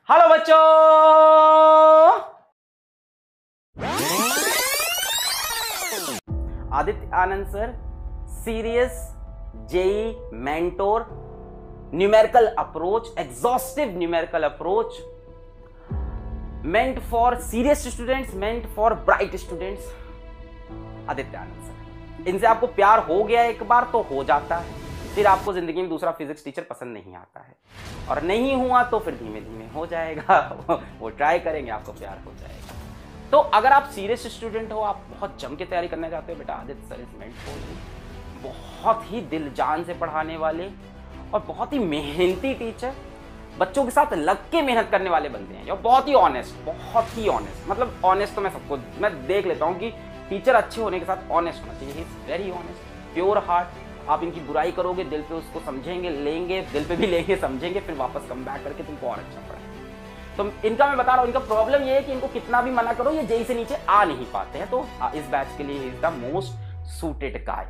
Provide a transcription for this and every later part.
Hello बच्चों, Aditya Anand sir, serious JEE mentor, numerical approach, exhaustive numerical approach, meant for serious students, meant for bright students. Aditya Anand sir, इनसे आपको प्यार हो गया एक बार तो हो जाता है, फिर आपको जिंदगी में दूसरा फिजिक्स टीचर पसंद नहीं आता है, और नहीं हुआ तो फिर धीमे धीमे हो जाएगा। वो ट्राई करेंगे, आपको प्यार हो जाएगा। तो अगर आप सीरियस स्टूडेंट हो, आप बहुत जम के तैयारी करना चाहते हो, बेटा Aditya sir is meant for you. बहुत ही दिल जान से पढ़ाने वाले और बहुत ही मेहनती टीचर, बच्चों के साथ लग के मेहनत करने वाले बनते हैं, और बहुत ही ऑनेस्ट। मतलब ऑनेस्ट तो मैं देख लेता हूँ कि टीचर अच्छे होने के साथ ऑनेस्ट होना चाहिए। Very honest, pure heart. आप इनकी बुराई करोगे, दिल पे उसको समझेंगे, लेंगे, दिल पे भी लेंगे, समझेंगे, फिर वापस कम बैक करके तुमको और अच्छा पढ़ाएंगे। तो इनका मैं बता रहा हूँ, इनका प्रॉब्लम ये है कि इनको कितना भी मना करो, ये जेई से नीचे आ नहीं पाते हैं। तो इस बैच के लिए is the most suited guy.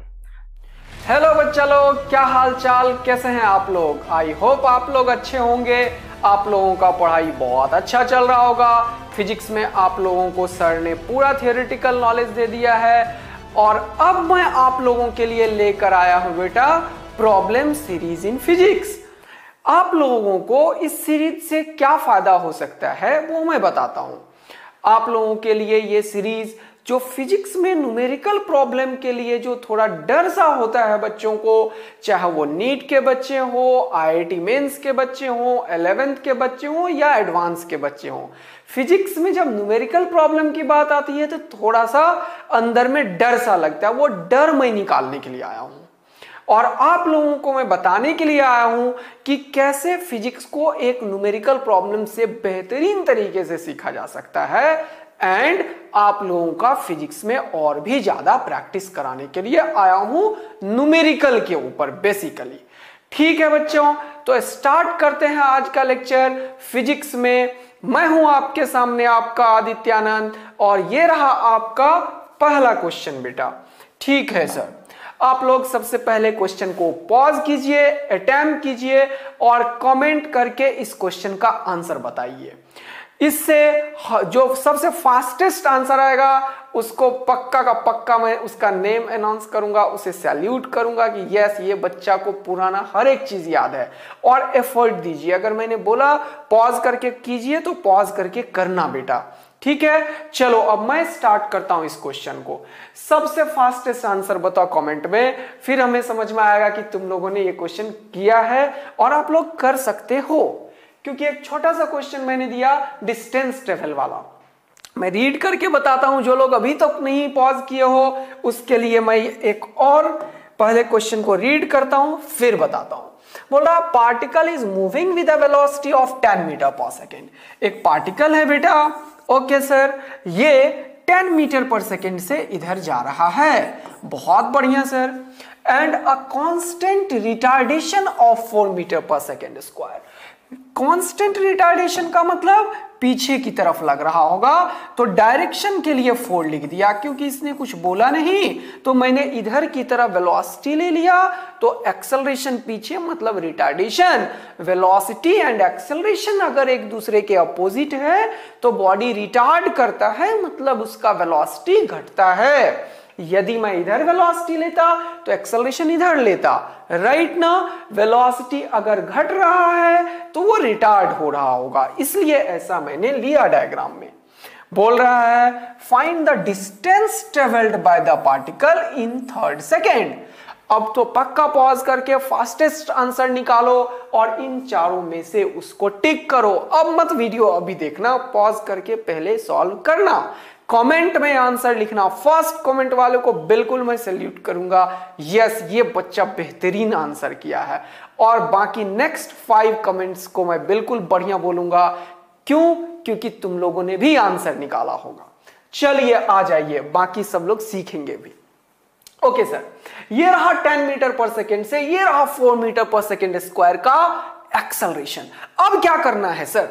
Hello बच्चा लोग, क्या हाल चाल, कैसे हैं आप लोग। आई होप आप लोग अच्छे होंगे। आप लोगों का पढ़ाई बहुत अच्छा चल रहा होगा। फिजिक्स में आप लोगों को सर ने पूरा थियोरेटिकल नॉलेज दे दिया है, और अब मैं आप लोगों के लिए लेकर आया हूं बेटा प्रॉब्लम सीरीज इन फिजिक्स। आप लोगों को इस सीरीज से क्या फायदा हो सकता है वो मैं बताता हूं। आप लोगों के लिए ये सीरीज जो फिजिक्स में न्यूमेरिकल प्रॉब्लम के लिए जो थोड़ा डर सा होता है बच्चों को, चाहे वो नीट के बच्चे हो, आईआईटी मेंस के बच्चे हो, 11th के बच्चे हो या एडवांस के बच्चे हो, फिजिक्स में जब न्यूमेरिकल प्रॉब्लम की बात आती है तो थोड़ा सा अंदर में डर सा लगता है। वो डर मैं निकालने के लिए आया हूं, और आप लोगों को मैं बताने के लिए आया हूं कि कैसे फिजिक्स को एक न्यूमेरिकल प्रॉब्लम से बेहतरीन तरीके से सीखा जा सकता है, एंड आप लोगों का फिजिक्स में और भी ज्यादा प्रैक्टिस कराने के लिए आया हूं न्यूमेरिकल के ऊपर बेसिकली। ठीक है बच्चों, तो स्टार्ट करते हैं आज का लेक्चर फिजिक्स में। मैं हूं आपके सामने आपका आदित्य आनंद, और ये रहा आपका पहला क्वेश्चन बेटा। ठीक है सर, आप लोग सबसे पहले क्वेश्चन को पॉज कीजिए, अटेम्प्ट कीजिए और कमेंट करके इस क्वेश्चन का आंसर बताइए। इससे जो सबसे फास्टेस्ट आंसर आएगा उसको पक्का का पक्का मैं उसका नेम अनाउंस करूंगा, उसे सैल्यूट करूंगा कि यस ये बच्चा को पुराना हर एक चीज याद है। और एफर्ट दीजिए, अगर मैंने बोला पॉज करके कीजिए तो पॉज करके करना बेटा। ठीक है, चलो अब मैं स्टार्ट करता हूं इस क्वेश्चन को। सबसे फास्टेस्ट आंसर बताओ कमेंट में, फिर हमें समझ में आएगा कि तुम लोगों ने ये क्वेश्चन किया है और आप लोग कर सकते हो। क्योंकि एक छोटा सा क्वेश्चन मैंने दिया डिस्टेंस ट्रेवल वाला, मैं रीड करके बताता हूं। जो लोग अभी तक नहीं पॉज किए हो उसके लिए मैं एक और पहले क्वेश्चन को रीड करता हूं फिर बताता हूं। बोल रहा particle is moving with a velocity of 10 meter per second. एक पार्टिकल है बेटा, ओके सर, ये 10 मीटर पर सेकेंड से इधर जा रहा है। बहुत बढ़िया sir. And a constant retardation of 4 meter per second square. Constant retardation का मतलब पीछे की तरफ लग रहा होगा, तो डायरेक्शन के लिए 4 लिख दिया क्योंकि इसने कुछ बोला नहीं, तो मैंने इधर की तरफ वेलोसिटी ले लिया। तो एक्सेलरेशन पीछे मतलब रिटार्डेशन। वेलोसिटी एंड एक्सेलरेशन अगर एक दूसरे के अपोजिट है तो बॉडी रिटार्ड करता है, मतलब उसका वेलोसिटी घटता है। यदि मैं इधर वेलोसिटी लेता तो एक्सेलरेशन इधर लेता, राइट ना। वेलोसिटी अगर घट रहा है तो वो रिटार्ड हो रहा होगा, इसलिए ऐसा मैंने लिया डायग्राम में। बोल रहा है find the distance travelled by the particle in 3rd second. अब तो पक्का पॉज करके फास्टेस्ट आंसर निकालो और इन चारों में से उसको टिक करो। अब मत वीडियो अभी देखना, पॉज करके पहले सॉल्व करना। कमेंट में आंसर लिखना। फर्स्ट कमेंट वाले को बिल्कुल मैं सैल्यूट करूंगा, यस ये बच्चा बेहतरीन आंसर किया है। और बाकी नेक्स्ट 5 कमेंट्स को मैं बिल्कुल बढ़िया बोलूंगा। क्यों? क्योंकि तुम लोगों ने भी आंसर निकाला होगा। चलिए आ जाइए, बाकी सब लोग सीखेंगे भी। ओके सर, ये रहा 10 मीटर पर सेकेंड से ये रहा 4 मीटर पर सेकेंड स्क्वायर का एक्सेलरेशन। अब क्या करना है सर?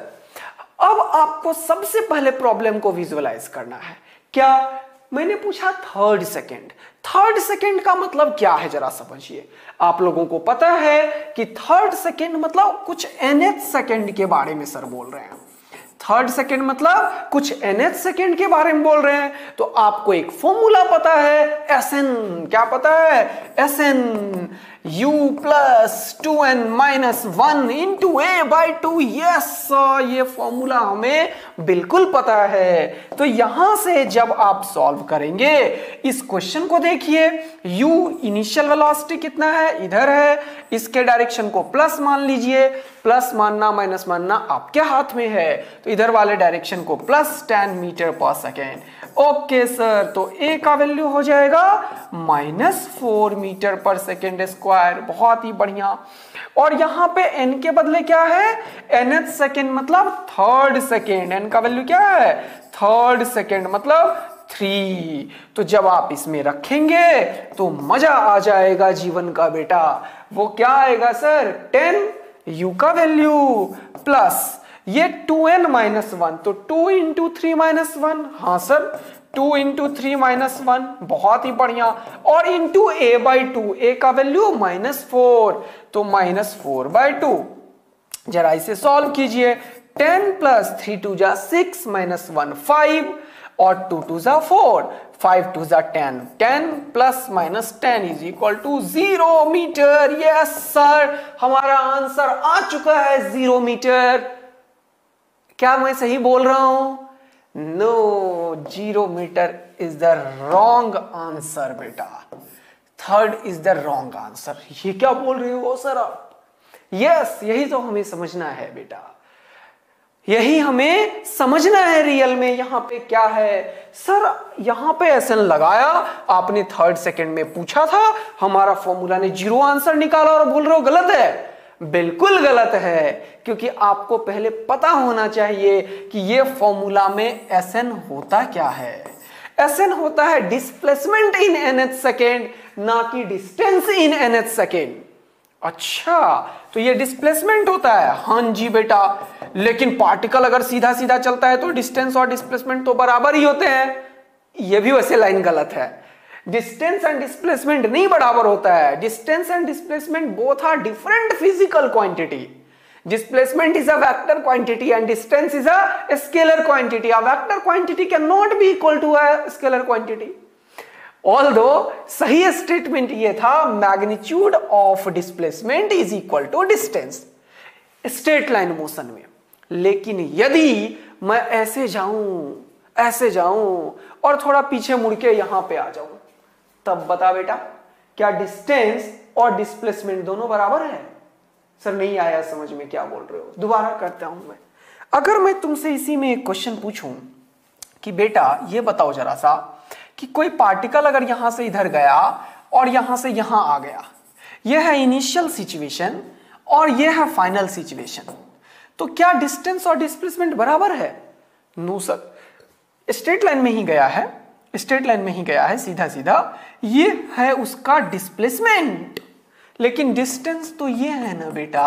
अब आपको सबसे पहले प्रॉब्लम को विजुअलाइज करना है। क्या? मैंने पूछा 3rd सेकेंड। 3rd सेकेंड का मतलब क्या है जरा समझिए। आप लोगों को पता है कि 3rd सेकेंड मतलब कुछ nth सेकेंड के बारे में सर बोल रहे हैं। थर्ड सेकेंड मतलब कुछ nth सेकेंड के बारे में बोल रहे हैं, तो आपको एक फॉर्मूला पता है Sn। क्या पता है? Sn u plus 2n minus 1 into a/2। Yes, ये फॉर्मूला हमें बिल्कुल पता है। तो यहां से जब आप सॉल्व करेंगे इस क्वेश्चन को, देखिए u इनिशियल वेलोसिटी कितना है, इधर है, इसके डायरेक्शन को प्लस मान लीजिए, प्लस मानना माइनस मानना आपके हाथ में है, तो इधर वाले डायरेक्शन को plus 10 meter per second. Okay sir, तो a का वैल्यू हो जाएगा -4 मीटर पर सेकेंड स्क्वायर। बहुत ही बढ़िया। और यहां पे n के बदले क्या है? nth सेकेंड मतलब थर्ड सेकेंड। n का वैल्यू क्या है? थर्ड सेकेंड मतलब 3। तो जब आप इसमें रखेंगे तो मजा आ जाएगा जीवन का बेटा। वो क्या आएगा सर? 10 u का वैल्यू प्लस ये 2n माइनस 1, तो 2 इंटू 3 माइनस 1। हाँ सर, 2 इंटू 3 माइनस 1। बहुत ही बढ़िया। और इंटू a/2, a का वैल्यू -4, तो -4/2। जरा इसे सॉल्व कीजिए। 10 प्लस 3 2 जा 6 माइनस 1 5 और 2 2 जा 4, 5 2 जा 10, 10 plus minus 10 is equal to 0 meter. Yes sir, हमारा आंसर आ चुका है 0 मीटर। क्या मैं सही बोल रहा हूं? No, 0 meter is the wrong answer बेटा। Third is the wrong answer. ये क्या बोल रहे हो सर आप? यस, यही तो हमें समझना है बेटा, यही हमें समझना है रियल में। यहां पे क्या है सर? यहां पे Sn लगाया, आपने थर्ड सेकेंड में पूछा था, हमारा फॉर्मूला ने 0 आंसर निकाला और बोल रहे हो गलत है। बिल्कुल गलत है, क्योंकि आपको पहले पता होना चाहिए कि ये फॉर्मूला में Sn होता क्या है। Sn होता है डिस्प्लेसमेंट इन nth सेकेंड, ना कि डिस्टेंस इन nth सेकेंड। अच्छा, तो ये डिस्प्लेसमेंट होता है? हाँ जी बेटा, लेकिन पार्टिकल अगर सीधा सीधा चलता है तो डिस्टेंस और डिस्प्लेसमेंट तो बराबर ही होते हैं। ये भी वैसे लाइन गलत है। डिस्टेंस एंड डिस्प्लेसमेंट नहीं बराबर होता है। Distance and displacement both are different physical quantity. Displacement is a vector quantity and distance is a scalar quantity. A vector quantity cannot be equal to a scalar quantity. Although सही statement ये था, magnitude of displacement is equal to distance straight line motion में। लेकिन यदि मैं ऐसे जाऊं और थोड़ा पीछे मुड़ के यहां पे आ जाऊं, तब बता बेटा, क्या डिस्टेंस और डिस्प्लेसमेंट दोनों बराबर है? सर नहीं आया समझ में, क्या बोल रहे हो? दोबारा करता हूं मैं। अगर मैं तुमसे इसी में एक क्वेश्चन पूछूं कि बेटा ये बताओ जरा सा कि कोई पार्टिकल अगर यहां से इधर गया और यहां से यहां आ गया, यह है इनिशियल सिचुएशन और यह है फाइनल सिचुएशन, तो क्या डिस्टेंस और डिस्प्लेसमेंट बराबर है? नो सर, स्ट्रेट लाइन में ही गया है, स्ट्रेट लाइन में ही गया है सीधा सीधा, ये है उसका डिस्प्लेसमेंट, लेकिन डिस्टेंस तो ये है ना बेटा।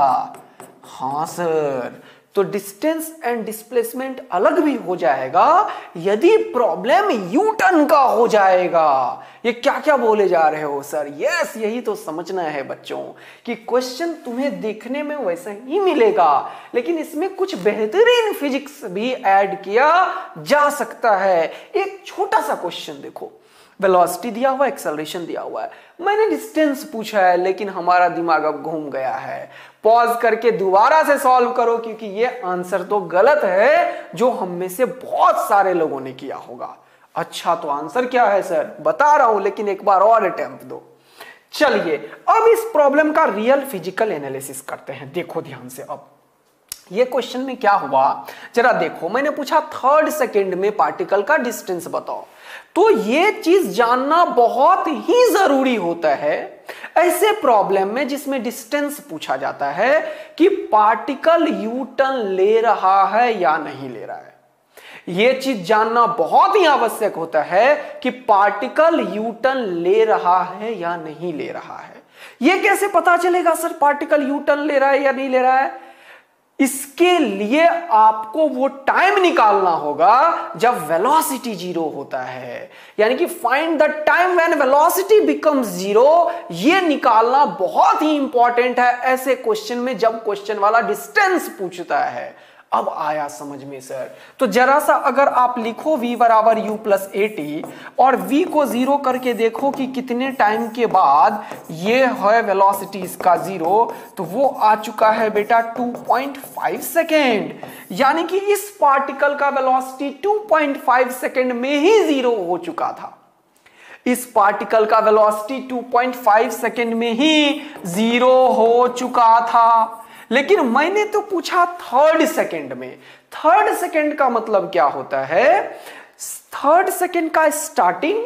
हाँ सर, तो डिस्टेंस एंड डिस्प्लेसमेंट अलग भी हो जाएगा यदि प्रॉब्लम यू टर्न का हो जाएगा। ये क्या क्या बोले जा रहे हो सर? यस, यही तो समझना है बच्चों कि क्वेश्चन तुम्हें देखने में वैसा ही मिलेगा, लेकिन इसमें कुछ बेहतरीन फिजिक्स भी ऐड किया जा सकता है। एक छोटा सा क्वेश्चन देखो, वेलोसिटी दिया हुआ, एक्सेलरेशन दिया हुआ है, मैंने डिस्टेंस पूछा है, लेकिन हमारा दिमाग अब घूम गया है। पॉज करके दोबारा से सॉल्व करो, क्योंकि ये आंसर तो गलत है जो हम में से बहुत सारे लोगों ने किया होगा। अच्छा, तो आंसर क्या है सर? बता रहा हूं, लेकिन एक बार और अटेम्प्ट दो। चलिए अब इस प्रॉब्लम का रियल फिजिकल एनालिसिस करते हैं। देखो ध्यान से, अब ये क्वेश्चन में क्या हुआ जरा देखो। मैंने पूछा थर्ड सेकेंड में पार्टिकल का डिस्टेंस बताओ, तो ये चीज जानना बहुत ही जरूरी होता है ऐसे प्रॉब्लम में जिसमें डिस्टेंस पूछा जाता है कि पार्टिकल यू टर्न ले रहा है या नहीं ले रहा है। यह चीज जानना बहुत ही आवश्यक होता है कि पार्टिकल यू टर्न ले रहा है या नहीं ले रहा है। यह कैसे पता चलेगा सर पार्टिकल यू टर्न ले रहा है या नहीं ले रहा है? इसके लिए आपको वो टाइम निकालना होगा जब वेलोसिटी 0 होता है, यानी कि find the time when velocity becomes 0। ये निकालना बहुत ही इंपॉर्टेंट है ऐसे क्वेश्चन में जब क्वेश्चन वाला डिस्टेंस पूछता है। अब आया समझ में सर। तो जरा सा अगर आप लिखो v बराबर u प्लस AT और v को 0 करके देखो कि कितने टाइम के बाद ये है वेलोसिटी इसका 0, तो वो आ चुका है बेटा 2.5 सेकेंड। यानी कि इस पार्टिकल का वेलोसिटी 2.5 सेकेंड में ही 0 हो चुका था। इस पार्टिकल का वेलोसिटी 2.5 सेकेंड में ही 0 हो चुका था। लेकिन मैंने तो पूछा थर्ड सेकेंड में। थर्ड सेकेंड का मतलब क्या होता है? थर्ड सेकेंड का स्टार्टिंग,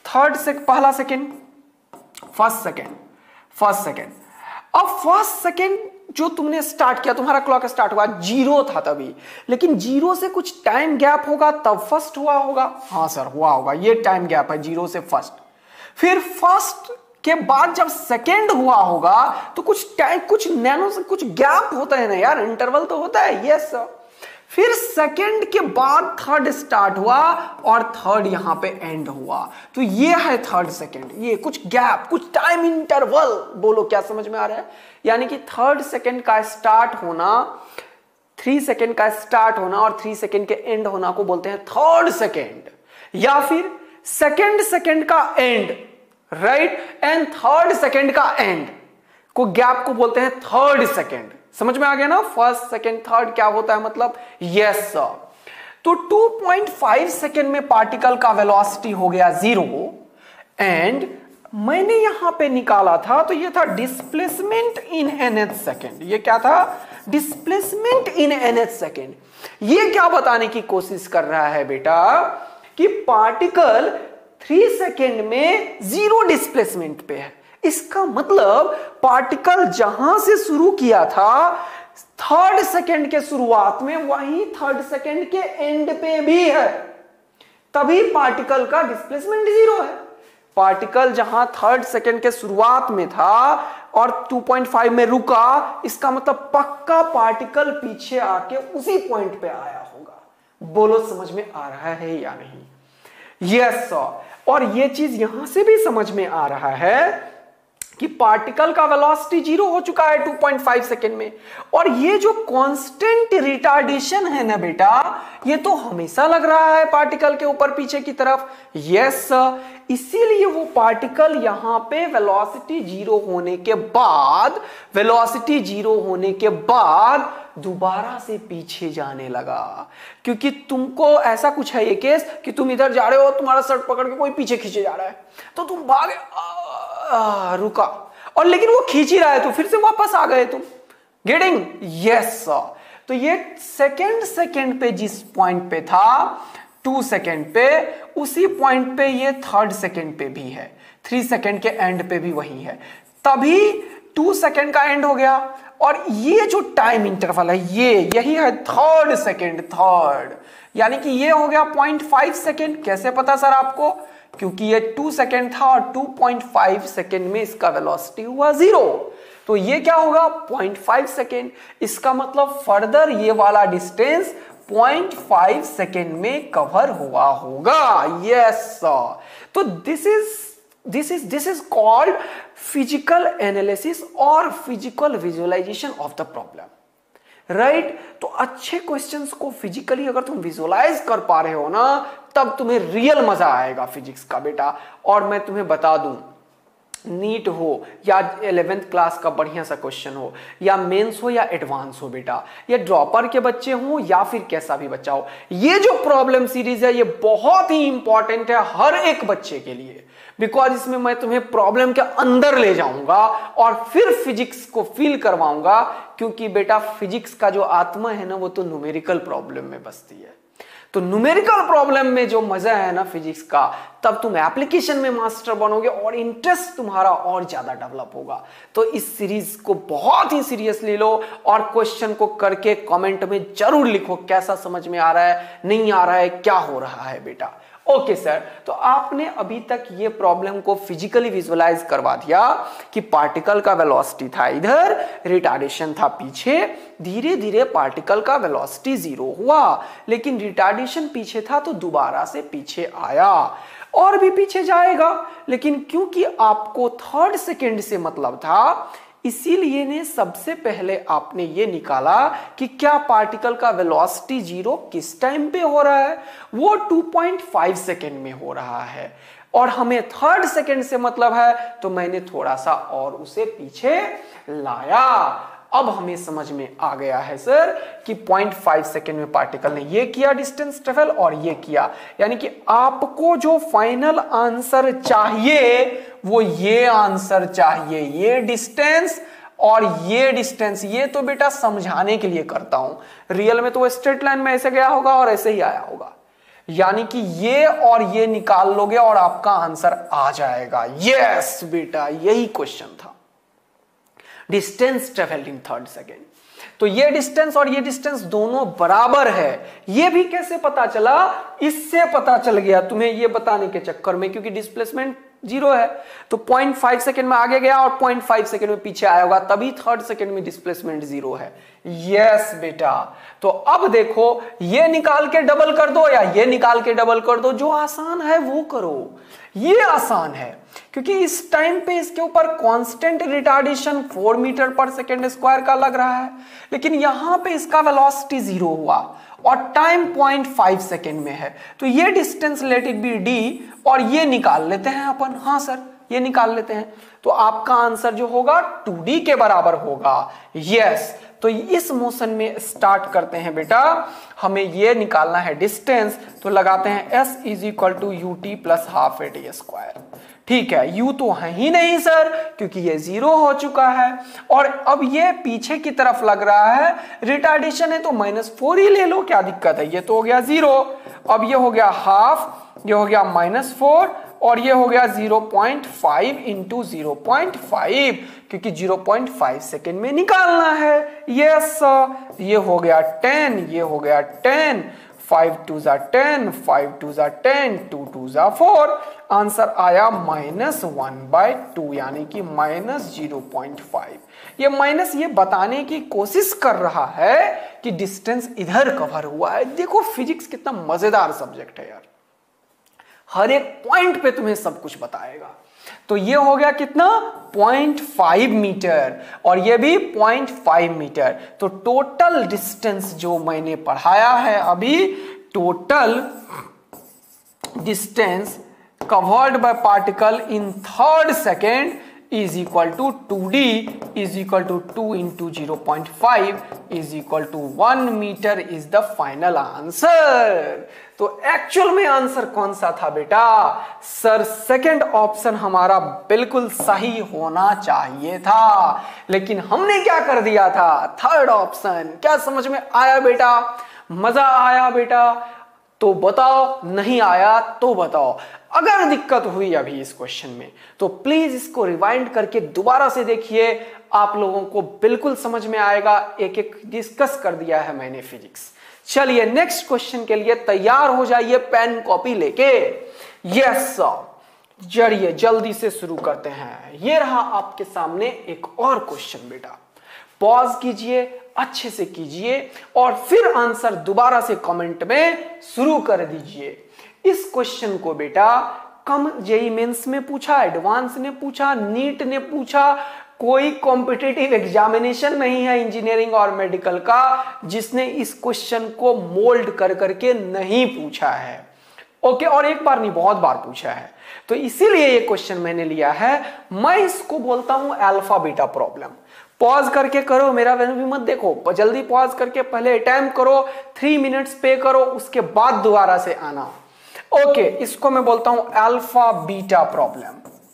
पहला सेकेंड, फर्स्ट सेकेंड। अब फर्स्ट सेकेंड जो तुमने स्टार्ट किया, तुम्हारा क्लॉक स्टार्ट हुआ 0 था तभी, लेकिन 0 से कुछ टाइम गैप होगा तब फर्स्ट हुआ होगा। हाँ सर हुआ होगा, ये टाइम गैप है 0 से फर्स्ट। फिर फर्स्ट के बाद जब सेकेंड हुआ होगा तो कुछ टाइम, कुछ नैनो से कुछ गैप होता है ना यार, इंटरवल तो होता है। Yes sir. फिर सेकेंड के बाद थर्ड स्टार्ट हुआ और थर्ड यहां पे एंड हुआ, तो ये है थर्ड सेकेंड। ये कुछ गैप, कुछ टाइम इंटरवल, बोलो क्या समझ में आ रहा है? यानी कि थर्ड सेकेंड का स्टार्ट होना, 3 सेकेंड का स्टार्ट होना और 3 सेकेंड के एंड होना को बोलते हैं थर्ड सेकेंड, या फिर सेकेंड का end, right, and third second का एंड को गैप को बोलते हैं थर्ड सेकेंड। समझ में आ गया ना? फर्स्ट सेकेंड थर्ड क्या होता है मतलब? Yes sir. तो 2.5 सेकेंड में पार्टिकल का वेलोसिटी हो गया 0 एंड मैंने यहां पे निकाला था तो ये था डिस्प्लेसमेंट इन nth सेकेंड। ये क्या था? Displacement in nth second. ये क्या बताने की कोशिश कर रहा है बेटा कि पार्टिकल 3 सेकेंड में 0 डिस्प्लेसमेंट पे है। इसका मतलब पार्टिकल जहां से शुरू किया था थर्ड सेकेंड के शुरुआत में, वहीं थर्ड सेकेंड के एंड पे भी है, तभी पार्टिकल का डिस्प्लेसमेंट 0 है। पार्टिकल जहां थर्ड सेकेंड के शुरुआत में था और 2.5 में रुका, इसका मतलब पक्का पार्टिकल पीछे आके उसी पॉइंट पे आया होगा। बोलो समझ में आ रहा है या नहीं? Yes sir. और ये चीज यहां से भी समझ में आ रहा है कि पार्टिकल का वेलोसिटी 0 हो चुका है 2.5 सेकेंड में, और ये जो कांस्टेंट रिटार्डेशन है ना बेटा, ये तो हमेशा लग रहा है पार्टिकल के ऊपर पीछे की तरफ। Yes sir. इसीलिए वो पार्टिकल यहां पे वेलोसिटी 0 होने के बाद दोबारा से पीछे जाने लगा। क्योंकि तुमको ऐसा कुछ है ये केस कि तुम इधर जा रहे हो, तुम्हारा शर्ट पकड़ के कोई पीछे खींचे जा रहा है, तो तुम भागे, रुका, और लेकिन वो खींच ही रहा है तो फिर से वापस आ गए तुम। गेटिंग? Yes sir. तो ये सेकेंड पे जिस पॉइंट पे था 2 सेकेंड पे, उसी पॉइंट पे ये थर्ड सेकेंड पे भी है, 3 सेकेंड के एंड पे भी वही है, तभी 2 सेकेंड का एंड हो गया। और ये जो टाइम इंटरवल है यही है थर्ड सेकेंड, थर्ड, यानी कि ये हो गया 0.5 सेकेंड। कैसे पता सर आपको? क्योंकि ये 2 सेकेंड था और 2.5 सेकेंड में इसका वेलोसिटी हुआ 0, तो ये क्या होगा? 0.5 सेकेंड। इसका मतलब फर्दर ये वाला डिस्टेंस 0.5 सेकेंड में कवर हुआ होगा। Yes sir. तो this is called physical analysis और physical visualization of the problem, right. तो अच्छे क्वेश्चंस को फिजिकली अगर तुम विजुअलाइज कर पा रहे हो ना, तब तुम्हें रियल मजा आएगा फिजिक्स का बेटा। और मैं तुम्हें बता दूं, नीट हो या 11th क्लास का बढ़िया सा क्वेश्चन हो, या मेंस हो या एडवांस हो बेटा, या ड्रॉपर के बच्चे हो या फिर कैसा भी बच्चा हो, ये जो प्रॉब्लम सीरीज है ये बहुत ही इंपॉर्टेंट है हर एक बच्चे के लिए। बिकॉज इसमें मैं तुम्हें प्रॉब्लम के अंदर ले जाऊंगा और फिर फिजिक्स को फील करवाऊंगा, क्योंकि बेटा फिजिक्स का जो आत्मा है ना, वो तो न्यूमेरिकल प्रॉब्लम में बसती है। तो न्यूमेरिकल प्रॉब्लम में जो मजा है ना फिजिक्स का, तब तुम एप्लीकेशन में मास्टर बनोगे और इंटरेस्ट तुम्हारा और ज्यादा डेवलप होगा। तो इस सीरीज को बहुत ही सीरियसली लो और क्वेश्चन को करके कमेंट में जरूर लिखो कैसा समझ में आ रहा है, नहीं आ रहा है, क्या हो रहा है बेटा। Okay sir. तो आपने अभी तक ये प्रॉब्लम को फिजिकली विजुअलाइज करवा दिया कि पार्टिकल का वेलोसिटी था इधर, रिटार्डेशन था पीछे, धीरे धीरे पार्टिकल का वेलोसिटी 0 हुआ, लेकिन रिटार्डेशन पीछे था तो दोबारा से पीछे आया और भी पीछे जाएगा। लेकिन क्योंकि आपको थर्ड सेकेंड से मतलब था, इसीलिए ने सबसे पहले आपने ये निकाला कि क्या पार्टिकल का वेलोसिटी जीरो किस टाइम पे हो रहा है, वो 2.5 सेकेंड में हो रहा है और हमें थर्ड सेकेंड से मतलब है, तो मैंने थोड़ा सा और उसे पीछे लाया। अब हमें समझ में आ गया है सर कि 0.5 सेकेंड में पार्टिकल ने ये किया डिस्टेंस ट्रेवल और ये किया, यानी कि आपको जो फाइनल आंसर चाहिए वो ये आंसर चाहिए, ये डिस्टेंस और ये डिस्टेंस। ये तो बेटा समझाने के लिए करता हूं, रियल में तो वो स्ट्रेट लाइन में ऐसे गया होगा और ऐसे ही आया होगा, यानी कि ये और ये निकाल लोगे और आपका आंसर आ जाएगा। यस बेटा, यही क्वेश्चन था, distance travelled in third second. तो ये डिस्टेंस और ये डिस्टेंस दोनों बराबर है। ये भी कैसे पता चला, इससे पता चल गया तुम्हें ये बताने के चक्कर में, क्योंकि डिस्प्लेसमेंट जीरो है तो 0.5 सेकेंड में आगे गया और 0.5 सेकेंड में पीछे आया होगा, तभी थर्ड सेकेंड में डिस्प्लेसमेंट जीरो है। यस बेटा, तो अब देखो ये निकाल के डबल कर दो या ये निकाल के डबल कर दो, जो आसान है वो करो। ये आसान है क्योंकि इस टाइम पे इसके ऊपर constant retardation 4 meter per second square का लग रहा है, लेकिन यहां पे इसका वेलोसिटी जीरो हुआ और टाइम 0.5 सेकेंड में है, तो ये distance let it be D और ये निकाल लेते हैं अपन। हाँ सर, ये निकाल लेते हैं, तो आपका आंसर जो होगा 2d के बराबर होगा। यस, तो इस मोशन में स्टार्ट करते हैं बेटा, हमें ये निकालना है डिस्टेंस, तो लगाते हैं s is equal to u t plus half a t square. ठीक है, u तो है ही नहीं सर क्योंकि ये जीरो हो चुका है, और अब ये पीछे की तरफ लग रहा है, रिटार्डेशन है तो -4 ही ले लो, क्या दिक्कत है, ये तो हो गया जीरो। अब ये हो गया हाफ, ये हो गया -4 और ये हो गया 0.5 इंटू 0.5, क्योंकि 0.5 सेकेंड में निकालना है। यस, ये हो गया 10, ये हो गया 10, 5 2 जा 10, 5 2 जा 10, 2 2 जा 4, आंसर आया -1/2 यानी कि -0.5। ये माइनस ये बताने की कोशिश कर रहा है कि डिस्टेंस इधर कवर हुआ है। देखो फिजिक्स कितना मजेदार सब्जेक्ट है यार, हर एक पॉइंट पे तुम्हें सब कुछ बताएगा। तो ये हो गया कितना 0.5 मीटर और ये भी 0.5 मीटर। तो टोटल डिस्टेंस जो मैंने पढ़ाया है अभी, total distance covered by particle in third second is equal to 2d is equal to 2 into 0.5 is equal to 1 meter is the final answer। तो एक्चुअल में आंसर कौन सा था बेटा? सर सेकंड ऑप्शन हमारा बिल्कुल सही होना चाहिए था, लेकिन हमने क्या कर दिया था, थर्ड ऑप्शन। क्या समझ में आया बेटा? मजा आया बेटा? तो बताओ, नहीं आया तो बताओ। अगर दिक्कत हुई अभी इस क्वेश्चन में तो प्लीज इसको रिवाइंड करके दोबारा से देखिए, आप लोगों को बिल्कुल समझ में आएगा। एक एक डिस्कस कर दिया है मैंने फिजिक्स। चलिए नेक्स्ट क्वेश्चन के लिए तैयार हो जाइए पेन कॉपी लेके। यस चलिए जल्दी से शुरू करते हैं। ये रहा आपके सामने एक और क्वेश्चन बेटा, पॉज कीजिए, अच्छे से कीजिए और फिर आंसर दोबारा से कमेंट में शुरू कर दीजिए। इस क्वेश्चन को बेटा कम जेईई मेंस में पूछा, एडवांस ने पूछा, नीट ने पूछा, कोई कॉम्पिटिटिव एग्जामिनेशन नहीं है इंजीनियरिंग और मेडिकल का जिसने इस क्वेश्चन को मोल्ड कर करके नहीं पूछा है। ओके, और एक बार नहीं बहुत बार पूछा है, तो इसीलिए ये क्वेश्चन मैंने लिया है। मैं इसको बोलता हूं अल्फा बीटा प्रॉब्लम। पॉज करके करो, मेरा भी मत देखो, जल्दी पॉज करके पहले अटेम्प्ट करो, 3 मिनट्स पे करो, उसके बाद दोबारा से आना। ओके, इसको मैं बोलता हूं अल्फा बीटा प्रॉब्लम।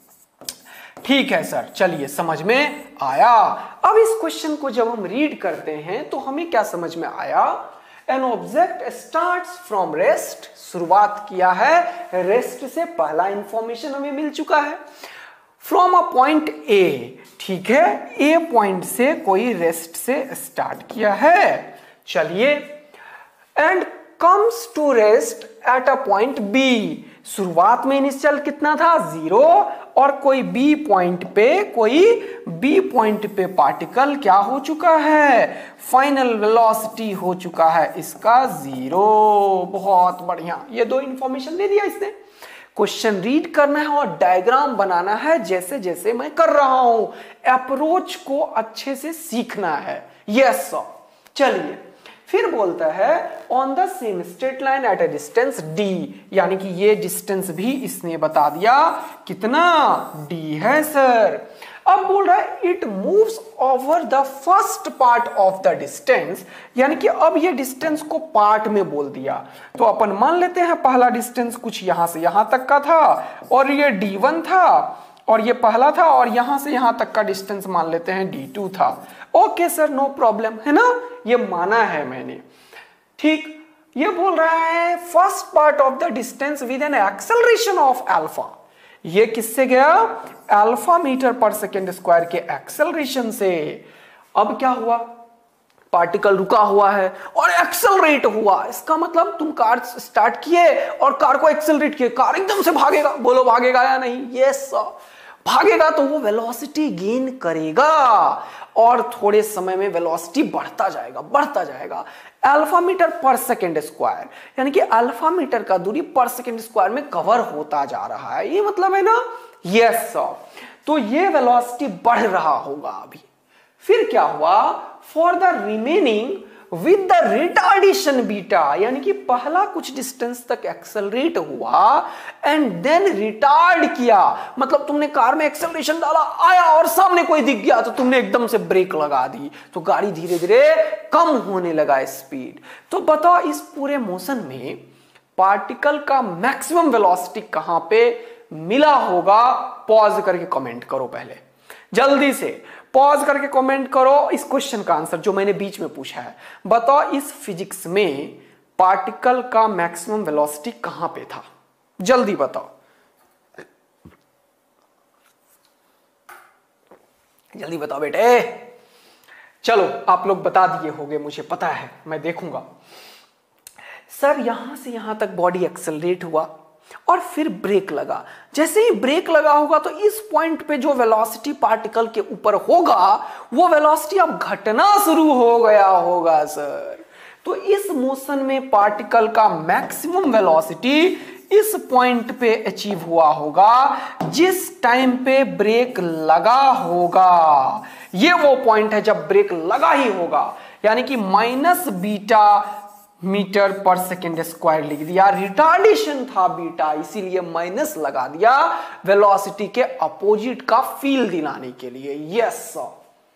ठीक है सर, चलिए समझ में आया। अब इस क्वेश्चन को जब हम रीड करते हैं तो हमें क्या समझ में आया, an object starts from rest, शुरुआत किया है रेस्ट से, पहला इंफॉर्मेशन हमें मिल चुका है। फ्रॉम अ पॉइंट ए, ठीक है, ए पॉइंट से कोई रेस्ट से स्टार्ट किया है, चलिए, and comes to rest at a point B. शुरुआत में इनिशियल कितना था, 0, और कोई बी पॉइंट पे पार्टिकल क्या हो चुका है, फाइनल वेलोसिटी हो चुका है इसका 0। बहुत बढ़िया, ये दो इंफॉर्मेशन दे दिया इसने। क्वेश्चन रीड करना है और डायग्राम बनाना है जैसे जैसे मैं कर रहा हूं। अप्रोच को अच्छे से सीखना है। Yes sir. चलिए फिर बोलता है on the same straight line at a distance d, यानी कि ये डिस्टेंस भी इसने बता दिया कितना d है सर। अब बोल रहा है it moves over the first part of the distance, यानी कि अब ये डिस्टेंस को पार्ट में बोल दिया। तो अपन मान लेते हैं पहला डिस्टेंस कुछ यहां से यहां तक का था और ये d1 था और ये पहला था और यहां से यहां तक का डिस्टेंस मान लेते हैं d2 था। ओके सर, नो प्रॉब्लम, है ना, ये माना है मैंने। ठीक, ये बोल रहा है first part of the distance with an acceleration of alpha. ये किससे गया? Alpha meter per second square के एक्सेलरेशन से। अब क्या हुआ? पार्टिकल रुका हुआ है और एक्सेलरेट हुआ। इसका मतलब तुम कार स्टार्ट किए और कार को एक्सेलरेट किए, कार एकदम से भागेगा। बोलो भागेगा या नहीं? यस सर, भागेगा तो वो वेलोसिटी गेन करेगा और थोड़े समय में वेलोसिटी बढ़ता जाएगा alpha meter per second square, यानी कि अल्फा मीटर का दूरी पर सेकेंड स्क्वायर में कवर होता जा रहा है। ये मतलब है ना? Yes sir. तो ये वेलोसिटी बढ़ रहा होगा अभी। फिर क्या हुआ? For the remaining with the retardation beta, यानी कि पहला कुछ डिस्टेंस तक एक्सेलरेट हुआ एंड देन रिटार्ड किया। मतलब तुमने कार में एक्सेलरेशन डाला, आया और सामने कोई दिख गया तो तुमने एकदम से ब्रेक लगा दी, तो गाड़ी धीरे धीरे कम होने लगा स्पीड। तो बताओ इस पूरे मोशन में पार्टिकल का मैक्सिमम वेलोसिटी कहां पे मिला होगा? पॉज करके कमेंट करो, पहले जल्दी से पॉज करके कमेंट करो इस क्वेश्चन का आंसर जो मैंने बीच में पूछा है। बताओ इस फिजिक्स में पार्टिकल का मैक्सिमम वेलोसिटी कहां पे था? जल्दी बताओ, जल्दी बताओ बेटे। चलो आप लोग बता दिए होंगे, मुझे पता है, मैं देखूंगा। सर यहां से यहां तक बॉडी एक्सेलरेट हुआ और फिर ब्रेक लगा। जैसे ही ब्रेक लगा होगा तो इस पॉइंट पे जो वेलोसिटी पार्टिकल के ऊपर होगा वो वेलोसिटी अब घटना शुरू हो गया होगा सर। तो इस मोशन में पार्टिकल का मैक्सिमम वेलोसिटी इस पॉइंट पे अचीव हुआ होगा जिस टाइम पे ब्रेक लगा होगा। ये वो पॉइंट है जब ब्रेक लगा ही होगा, यानी कि minus beta meter per second square लिख दिया। रिटार्डेशन था बीटा, इसीलिए माइनस लगा दिया वेलोसिटी के अपोजिट का फील दिलाने के लिए। Yes sir.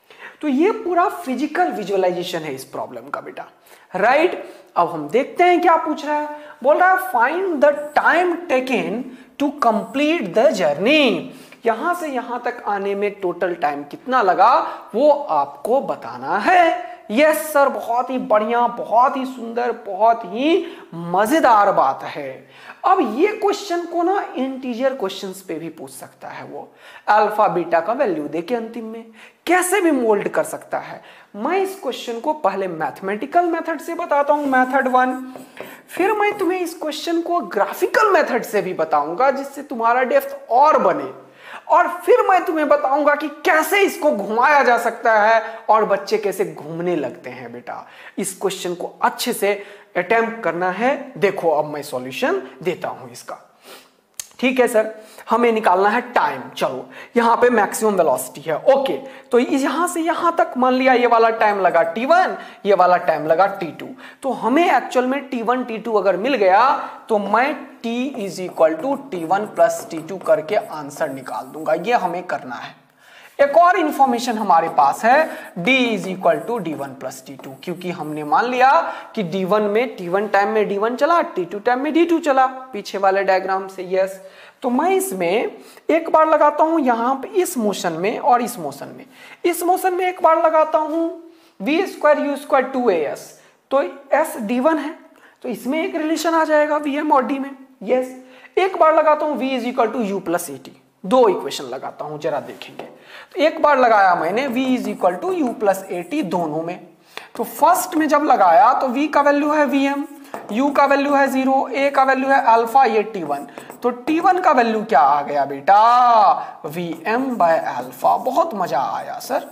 तो ये पूरा फिजिकल विजुअलाइजेशन है इस प्रॉब्लम का बेटा, राइट। अब हम देखते हैं क्या पूछ रहा है। बोल रहा है find the time taken to complete the journey. यहां से यहां तक आने में टोटल टाइम कितना लगा वो आपको बताना है। यस सर, बहुत ही बढ़िया, बहुत ही सुंदर, बहुत ही मजेदार बात है। अब ये क्वेश्चन को ना इंटीजर क्वेश्चंस पे भी पूछ सकता है, वो अल्फा बीटा का वैल्यू देके अंतिम में कैसे भी मोल्ड कर सकता है। मैं इस क्वेश्चन को पहले मैथमेटिकल मेथड से बताता हूं, मेथड 1, फिर मैं तुम्हें इस क्वेश्चन को ग्राफिकल मेथड से भी बताऊंगा जिससे तुम्हारा डेप्थ और बने, और फिर मैं तुम्हें बताऊंगा कि कैसे इसको घुमाया जा सकता है और बच्चे कैसे घूमने लगते हैं। बेटा इस क्वेश्चन को अच्छे से अटेम्प्ट करना है। देखो अब मैं सॉल्यूशन देता हूं इसका, ठीक है सर। हमें निकालना है टाइम। चलो यहां पे मैक्सिमम वेलोसिटी है, ओके। तो यहां से यहां तक मान लिया ये वाला टाइम लगा t1, ये वाला टाइम लगा t2। तो हमें एक्चुअल में t1 t2 अगर मिल गया तो मैं t is equal to t1 plus t2 करके आंसर निकाल दूंगा। ये हमें करना है। एक और इंफॉर्मेशन हमारे पास है, d is equal to d1 plus t2, क्योंकि हमने मान लिया कि d1 में t1 टाइम में d1 चला, t2 टाइम में d2 चला पीछे वाले डायग्राम से। यस, तो मैं इसमें एक बार लगाता हूं यहां पे इस मोशन में और इस मोशन में। इस मोशन में एक बार लगाता हूं v square u square 2as, तो s d1 है तो इसमें एक रिलेशन आ जाएगा vm और d में। यस, एक बार लगाता हूं v is equal to u plus at, दो इक्वेशन लगाता हूं, जरा देखेंगे। तो एक बार लगाया मैंने v is equal to u plus at दोनों में। तो फर्स्ट में जब लगाया तो v का वैल्यू है vm, u का वैल्यू है 0, a का वैल्यू है अल्फा, ये t1। तो t1 का वैल्यू क्या आ गया बेटा? vm by alpha. बहुत मजा आया सर।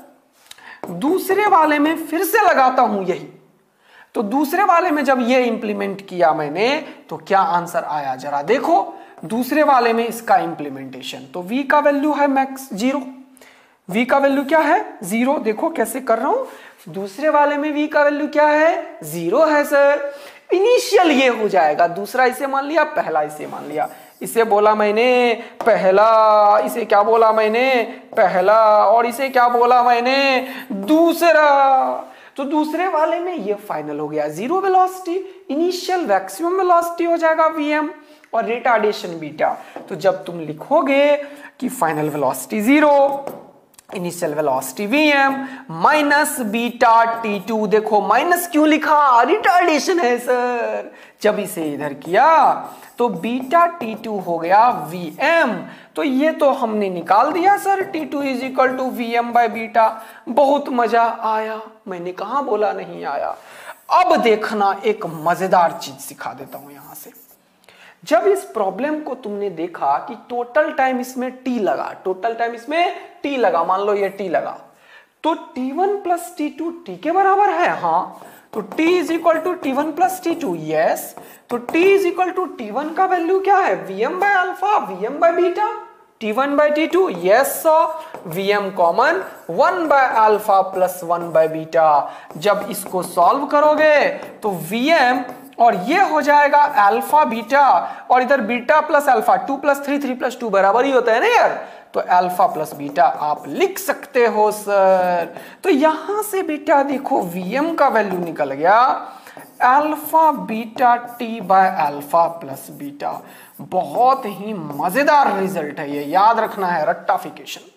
दूसरे वाले में फिर से लगाता हूं यही, तो दूसरे वाले में जब ये इंप्लीमेंट किया मैंने तो क्या आंसर आया जरा देखो। दूसरे वाले में इसका इंप्लीमेंटेशन, तो v का वैल्यू है मैक्स 0, v का वैल्यू क्या है 0। देखो कैसे कर रहा हूं, दूसरे वाले में v का वैल्यू क्या है 0 है सर। इनिशियल ये हो जाएगा, दूसरा इसे मान लिया, पहला इसे मान लिया, इसे बोला मैंने पहला, इसे क्या बोला मैंने पहला, और इसे क्या बोला मैंने दूसरा। तो दूसरे वाले में ये फाइनल हो गया 0 वेलोसिटी, इनिशियल मैक्सिमम वेलोसिटी हो जाएगा vm और रिटार्डेशन बीटा। तो जब तुम लिखोगे कि final velocity 0, initial velocity vm minus beta t2, देखो माइनस क्यों लिखा, रिटार्डेशन है सर। जब इसे इधर किया तो बीटा t2 हो गया vm, तो ये तो हमने निकाल दिया sir, t2 is equal to vm by beta. बहुत मजा आया, मैंने कहा बोला नहीं आया। अब देखना एक मजेदार चीज सिखा देता हूं यहां से। जब इस प्रॉब्लम को तुमने देखा कि टोटल टाइम इसमें t लगा, टोटल टाइम इसमें t लगा, मान लो ये t लगा, तो t1 प्लस t2 t के बराबर है, हाँ, तो t is equal to t1 plus t2, yes. तो t is equal to t1 का वैल्यू क्या है vm by alpha, vm by beta, t1 by t2, yes, vm common 1 by alpha plus 1 by beta. जब इसको solve करोगे तो vm और ये हो जाएगा अल्फा बीटा, और इधर beta plus alpha, 2 plus 3 3 plus 2 बराबर ही होता है ना यार, तो अल्फा प्लस बीटा आप लिख सकते हो सर। तो यहां से बेटा देखो vm का वैल्यू निकल गया alpha beta t by alpha plus beta. बहुत ही मजेदार रिजल्ट है ये, याद रखना है, रट्टाफिकेशन।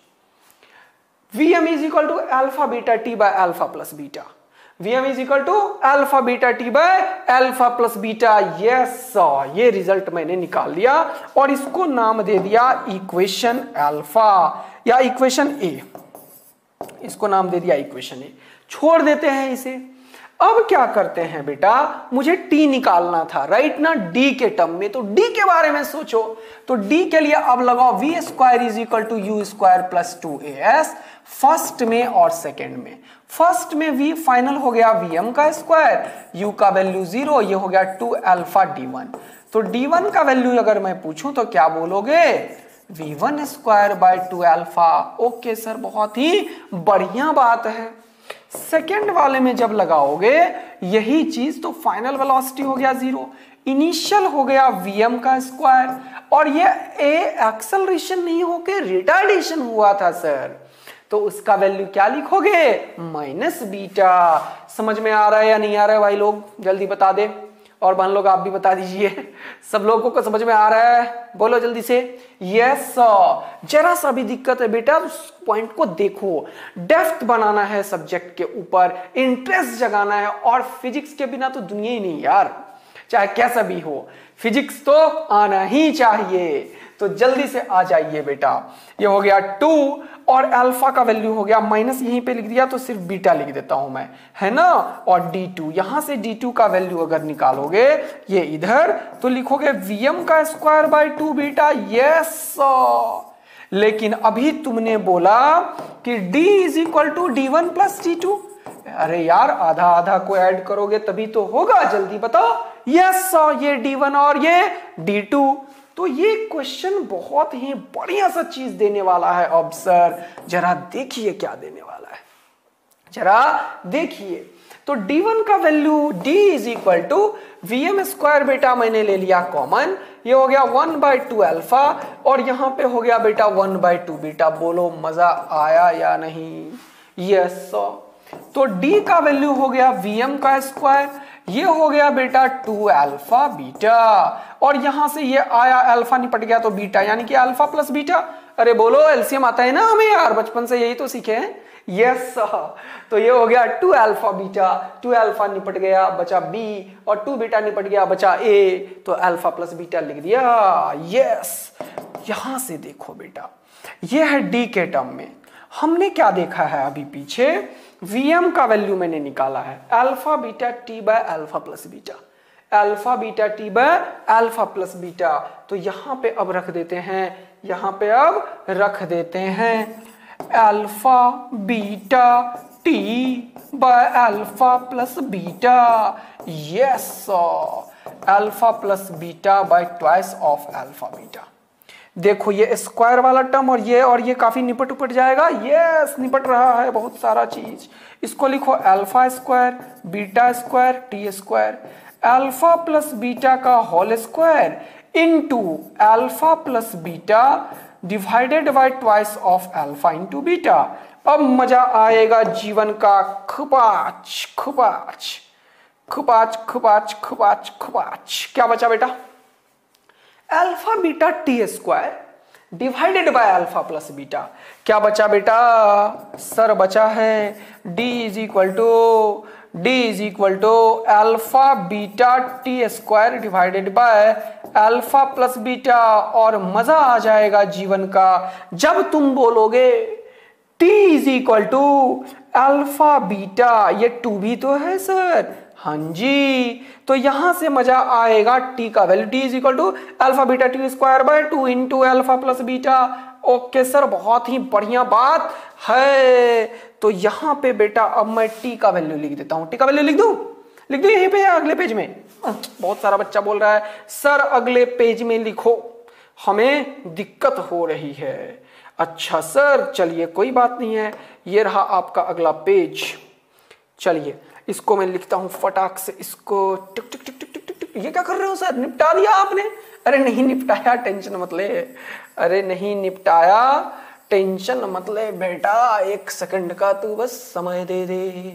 vm is equal to alpha beta t by alpha plus beta, vm is equal to alpha beta t by alpha plus beta, yes. ये रिजल्ट मैंने निकाल लिया और इसको नाम दे दिया इक्वेशन अल्फा या इक्वेशन ए, इसको नाम दे दिया इक्वेशन ए। छोड़ देते हैं इसे। अब क्या करते हैं बेटा, मुझे t निकालना था, राइट ना, d के टर्म में, तो d के बारे में सोचो। तो d के लिए अब लगाओ v square is equal to u square plus 2as, first में और सेकेंड में। फर्स्ट में v फाइनल हो गया vm का स्क्वायर, u का वैल्यू 0, ये हो गया 2 अल्फा d1। तो d1 का वैल्यू अगर मैं पूछूं तो क्या बोलोगे, v1 square by 2 alpha. Okay sir, बहुत ही बढ़िया बात है। सेकेंड वाले में जब लगाओगे यही चीज, तो फाइनल वेलोसिटी हो गया 0, इनिशियल हो गया vm का स्क्वायर, और ये एक्सेलरेशन नहीं होके रिटार्डेशन हुआ था सर, तो उसका वैल्यू क्या लिखोगे, माइनस बीटा। समझ में आ रहा है या नहीं आ रहा है भाई लोग, जल्दी बता दे, और बहन लोग आप भी बता दीजिए, सब लोगों को समझ में आ रहा है, बोलो जल्दी से यस। जरा सा भी दिक्कत है बेटा उस पॉइंट को देखो, डेप्थ बनाना है सब्जेक्ट के ऊपर, इंटरेस्ट जगाना है, और फिजिक्स के बिना तो दुनिया ही नहीं यार, चाहे कैसा भी हो, फिजिक्स तो आना ही चाहिए। तो जल्दी से आ जाइए बेटा। ये हो गया 2 और अल्फा का वैल्यू हो गया माइनस, यहीं पे लिख दिया तो सिर्फ बीटा लिख देता हूं मैं, है ना, और d2, यहां से d2 का वैल्यू अगर निकालोगे ये इधर, तो लिखोगे vm का स्क्वायर बाय 2 बीटा, यस। लेकिन अभी तुमने बोला कि d is equal to d1 plus d2, अरे यार आधा आधा को ऐड करोगे तभी तो होगा, जल्दी बताओ। यस, ये d1 और ये d2। तो ये क्वेश्चन बहुत ही बढ़िया सा चीज देने वाला है। अब सर जरा देखिए क्या देने वाला है, जरा देखिए। तो d1 का value d is equal to vm square बेटा मैंने ले लिया कॉमन, ये हो गया 1 बाय 2 अल्फा, और यहां पे हो गया बेटा 1 बाय 2 बीटा। बोलो मजा आया या नहीं, यस। तो d का वैल्यू हो गया vm का स्क्वायर, ये हो गया बेटा 2 अल्फा बीटा, और यहां से ये आया अल्फा निपट गया तो बीटा, यानी कि अल्फा प्लस बीटा। अरे बोलो एलसीएम आता है ना हमें यार, बचपन से यही तो सीखे हैं, यस। तो ये हो गया 2 अल्फा बीटा, 2 अल्फा निपट गया बचा b, और 2 बीटा निपट गया बचा a, तो अल्फा प्लस बीटा लिख दिया, यस। यहां से देखो बेटा, ये है d के टर्म में। हमने क्या देखा है अभी पीछे, vm का वैल्यू मैंने निकाला है alpha beta t by alpha plus beta, alpha beta t by alpha plus beta. तो यहां पे अब रख देते हैं, यहां पे अब रख देते हैं alpha beta t by alpha plus beta, yes. Alpha plus beta by twice of alpha beta. देखो ये स्क्वायर वाला टर्म और ये काफी निपट उपट जाएगा। यस, निपट रहा है बहुत सारा चीज। इसको लिखो alpha square beta square t square, alpha plus beta का whole square into alpha plus beta divided by twice of alpha into beta. अब मजा आएगा जीवन का। खपाच खपाच खपाच खपाच खपाच खपाच। क्या बचा बेटा? Alpha beta t square divided by alpha plus beta. क्या बचा बेटा? सर बचा है d is equal to alpha beta t square divided by alpha plus beta. और मजा आ जाएगा जीवन का जब तुम बोलोगे t is equal to alpha beta. ये टू भी तो है सर। हाँ जी, तो यहां से मजा आएगा। t का value t is equal to alpha beta t square by 2 into alpha plus beta. Okay sir, बहुत ही बढ़िया बात है। तो यहां पे बेटा अब मैं t का वैल्यू लिख देता हूं। t का वैल्यू लिख दूं यहीं पे अगले पेज में। बहुत सारा बच्चा बोल रहा है सर अगले पेज में लिखो, हमें दिक्कत हो रही है। अच्छा सर, चलिए कोई बात नहीं है। ये रहा आपका अगला पेज। चलिए इसको मैं लिखता हूं फटाक से। इसको टिक टिक टिक टिक टिक टिक। ये क्या कर रहे हो सर? निपटा दिया आपने? अरे नहीं निपटाया, टेंशन मत ले। अरे नहीं निपटाया, टेंशन मत ले बेटा। 1 सेकंड का तू बस समय दे दे।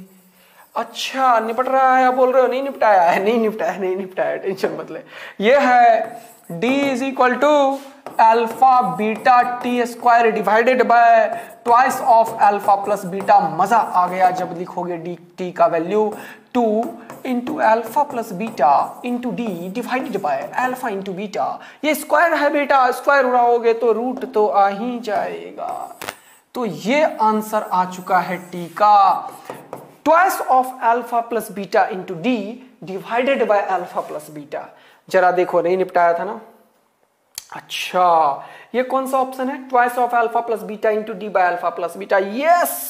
अच्छा निपट रहा है, आप बोल रहे हो नहीं निपटाया है? नहीं निपटाया, टेंशन मत ले। ये है d is equal to alpha beta t square divided by twice of alpha plus beta. मजा आ गया जब लिखोगे डी टी का value 2 into alpha plus beta into d divided by alpha into beta. ये स्क्वायर है बेटा, स्क्वायर उड़ाओगे तो रूट तो आ ही जाएगा। तो ये आंसर आ चुका है टी का। Twice of alpha plus beta into d divided by alpha plus beta. जरा देखो, नहीं निपटाया था ना? अच्छा, ये कौन सा ऑप्शन है? Twice of alpha plus beta into d by alpha plus beta. Yes,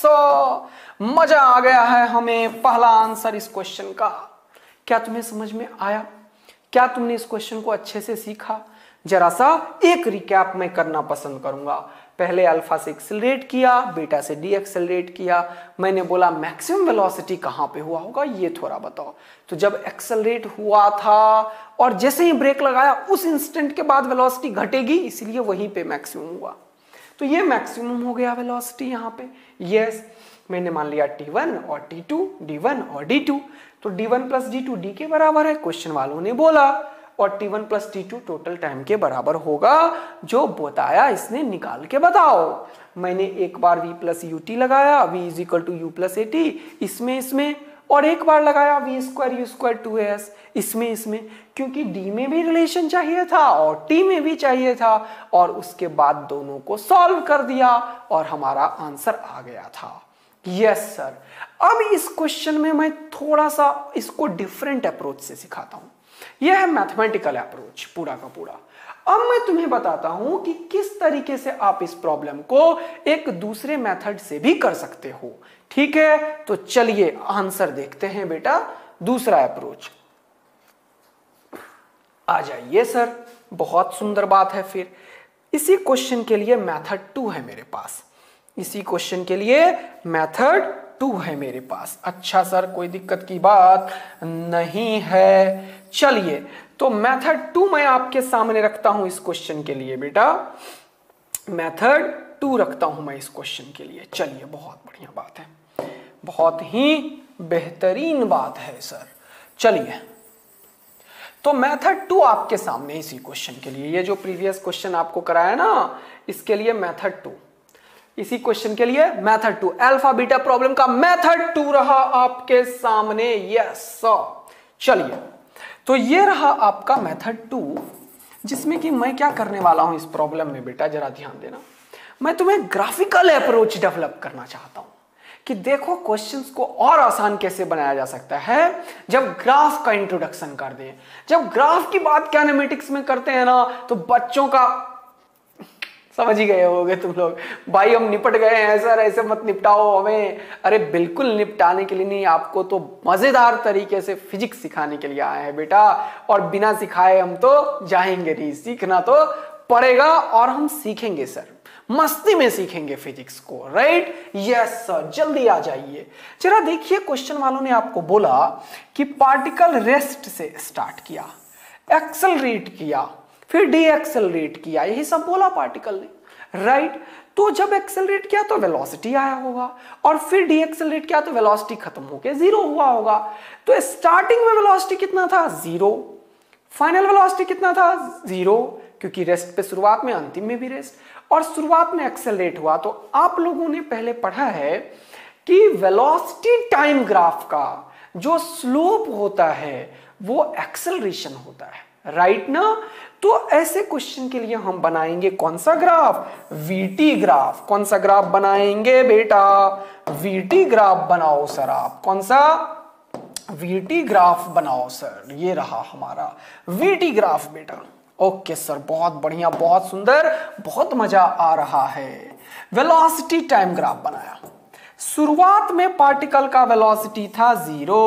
मजा आ गया है हमें पहला आंसर इस क्वेश्चन का। क्या तुम्हें समझ में आया? क्या तुमने इस क्वेश्चन को अच्छे से सीखा? जरा सा एक रिकैप मैं करना पसंद करूंगा। पहले अल्फा से एक्सेलरेट किया, बीटा से डी एक्सेलरेट किया। मैंने बोला मैक्सिमम वेलोसिटी कहां पे हुआ होगा, ये थोड़ा बताओ। तो जब एक्सेलरेट हुआ था और जैसे ही ब्रेक लगाया उस इंस्टेंट के बाद वेलोसिटी घटेगी, इसलिए वहीं पे मैक्सिमम हुआ। तो ये मैक्सिमम हो गया वेलोसिटी यहां पे। यस, मैंने मान लिया T1 और T2, D1 और D2। तो D1 प्लस D2 D के बराबर है, क्वेश्चन वालों ने बोला। और T1 plus T2 total time के बराबर होगा। जो बताया इसने निकाल के बताओ। मैंने एक बार V प्लस UT लगाया, V is equal to U plus AT इसमें, और एक बार लगाया V square U square 2AS इसमें, क्योंकि D में भी रिलेशन चाहिए था और T में भी चाहिए था। और उसके बाद दोनों को सॉल्व कर दिया और हमारा आंसर आ गया था। Yes sir. अब इस क्वेश्चन में मैं थोड़ा सा इसको डिफरेंट अप्रोच से सिखाता हूं। यह है मैथमेटिकल अप्रोच पूरा का पूरा। अब मैं तुम्हें बताता हूं कि किस तरीके से आप इस प्रॉब्लम को एक दूसरे मेथड से भी कर सकते हो। ठीक है, तो चलिए आंसर देखते हैं बेटा। दूसरा अप्रोच आ जाइए सर, बहुत सुंदर बात है। फिर इसी क्वेश्चन के लिए मेथड 2 है मेरे पास। इसी क्वेश्चन के लिए मेथड 2 है मेरे पास। अच्छा सर, कोई दिक्कत की बात नहीं है। चलिए, तो मेथड 2 मैं आपके सामने रखता हूं इस क्वेश्चन के लिए बेटा। मेथड 2 रखता हूं मैं इस क्वेश्चन के लिए। चलिए, बहुत बढ़िया बात है, बहुत ही बेहतरीन बात है सर। चलिए, तो मेथड 2 आपके सामने इसी क्वेश्चन के लिए। ये जो प्रीवियस क्वेश्चन आपको कराया ना, इसके लिए मेथड 2। इसी क्वेश्चन के लिए मेथड 2, अल्फा बीटा प्रॉब्लम का मेथड 2 रहा आपके सामने। Yes sir. चलिए, तो ये रहा आपका मेथड 2, जिसमें कि मैं क्या करने वाला हूं इस प्रॉब्लम में बेटा, जरा ध्यान देना। मैं तुम्हें ग्राफिकल अप्रोच डेवलप करना चाहता हूं कि देखो क्वेश्चंस को और आसान कैसे बनाया जा सकता है जब ग्राफ का इंट्रोडक्शन कर दें। जब ग्राफ की बात कैनेमेटिक्स में करते हैं ना, तो बच्चों का समझ ही गए होगे तुम लोग। भाई हम निपट गए हैं सर, ऐसे मत निपटाओ हमें। अरे बिल्कुल निपटाने के लिए नहीं, आपको तो मजेदार तरीके से फिजिक्स सिखाने के लिए आए हैं बेटा, और बिना सिखाए हम तो जाएंगे नहीं, सीखना तो पड़ेगा और हम सीखेंगे सर, मस्ती में सीखेंगे फिजिक्स को, राइट? यस सर, जल्दी आ जाइए। जरा देखिए क्वेश्चन वालों ने आपको बोला कि पार्टिकल रेस्ट से स्टार्ट किया, एक्सेलरेट किया, फिर डी एक्सेलरेट किया, यही सब बोला पार्टिकल ने, राइट? तो जब एक्सेलरेट किया तो वेलोसिटी आया होगा, और फिर डी एक्सेलरेट किया तो वेलोसिटी खत्म होकर जीरो हुआ होगा। तो स्टार्टिंग में वेलोसिटी कितना था? जीरो। फाइनल वेलोसिटी कितना था? जीरो, क्योंकि रेस्ट पे शुरुआत में, अंतिम में भी रेस्ट, और शुरुआत में एक्सेलरेट हुआ। तो आप लोगों ने पहले पढ़ा है कि वेलोसिटी टाइम ग्राफ का जो स्लोप होता है वो एक्सेलरेशन होता है, राइट ना? तो ऐसे क्वेश्चन के लिए हम बनाएंगे कौन सा ग्राफ? VT graph. कौन सा ग्राफ बनाएंगे बेटा? वीटी ग्राफ बनाओ सर आप। कौन सा? वीटी ग्राफ बनाओ सर। ये रहा हमारा वीटी ग्राफ बेटा। ओके सर, बहुत बढ़िया, बहुत सुंदर, बहुत मजा आ रहा है। वेलोसिटी टाइम ग्राफ बनाया। शुरुआत में पार्टिकल का वेलोसिटी था जीरो,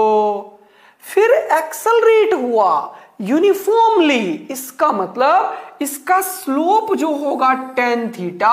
फिर एक्सेलरेट हुआ यूनिफॉर्मली। इसका मतलब इसका स्लोप जो होगा tan थीटा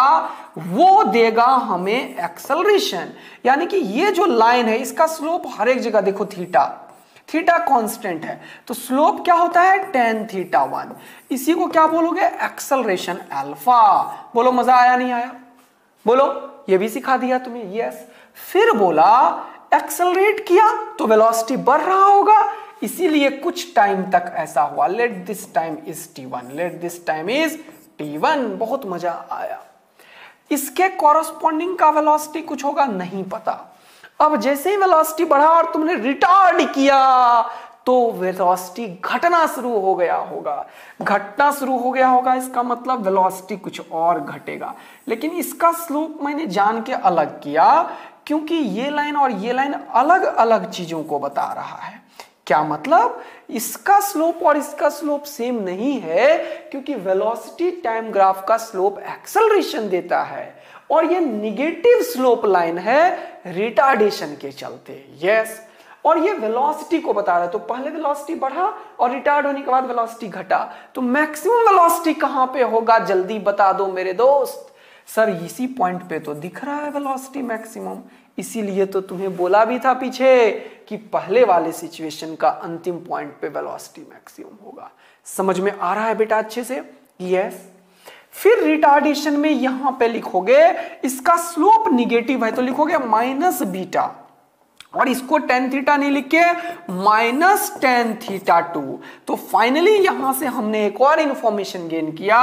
वो देगा हमें एक्सेलरेशन। यानी कि ये जो लाइन है इसका स्लोप हर एक जगह देखो थीटा, थीटा कांस्टेंट है, तो स्लोप क्या होता है? tan theta 1। इसी को क्या बोलोगे? Acceleration alpha. बोलो मजा आया नहीं आया? बोलो, ये भी सिखा दिया तुम्हें। यस। फिर बोला एक्सेलरेट किया तो वेलोसिटी बढ़ रहा होगा, इसीलिए कुछ टाइम तक ऐसा हुआ। Let this time is t1, let this time is t1। बहुत मजा आया। इसके कॉरस्पॉन्डिंग का वेलोसिटी कुछ होगा, नहीं पता। अब जैसे ही वेलोसिटी बढ़ा और तुमने रिटार्ड किया तो वेलोसिटी घटना शुरू हो गया होगा। घटना शुरू हो गया होगा इसका मतलब वेलोसिटी कुछ और घटेगा। लेकिन इसका स्लोप मैंने जान के अलग किया, क्योंकि ये लाइन और ये लाइन अलग अलग चीजों को बता रहा है। क्या मतलब? इसका स्लोप और इसका स्लोप सेम नहीं है, क्योंकि वेलोसिटी टाइम ग्राफ का स्लोप एक्सेलरेशन देता है और ये निगेटिव स्लोप लाइन है रिटार्डेशन के चलते। यस। और ये वेलोसिटी को बता रहा है। तो पहले वेलोसिटी बढ़ा और रिटार्ड होने के बाद वेलोसिटी घटा, तो मैक्सिमम वेलोसिटी कहां पे होगा? जल्दी बता दो मेरे दोस्त। सर इसी पॉइंट पे तो दिख रहा है वेलोसिटी मैक्सिमम, इसीलिए तो तुम्हें बोला भी था पीछे कि पहले वाले सिचुएशन का अंतिम पॉइंट पे वेलोसिटी मैक्सिमम होगा। समझ में आ रहा है बेटा अच्छे से? यस। फिर रिटार्डेशन में यहां पे लिखोगे इसका स्लोप निगेटिव है तो लिखोगे माइनस बीटा, और इसको tan थीटा नहीं लिख के माइनस tan थीटा 2। तो फाइनली यहां से हमने एक और इंफॉर्मेशन गेन किया,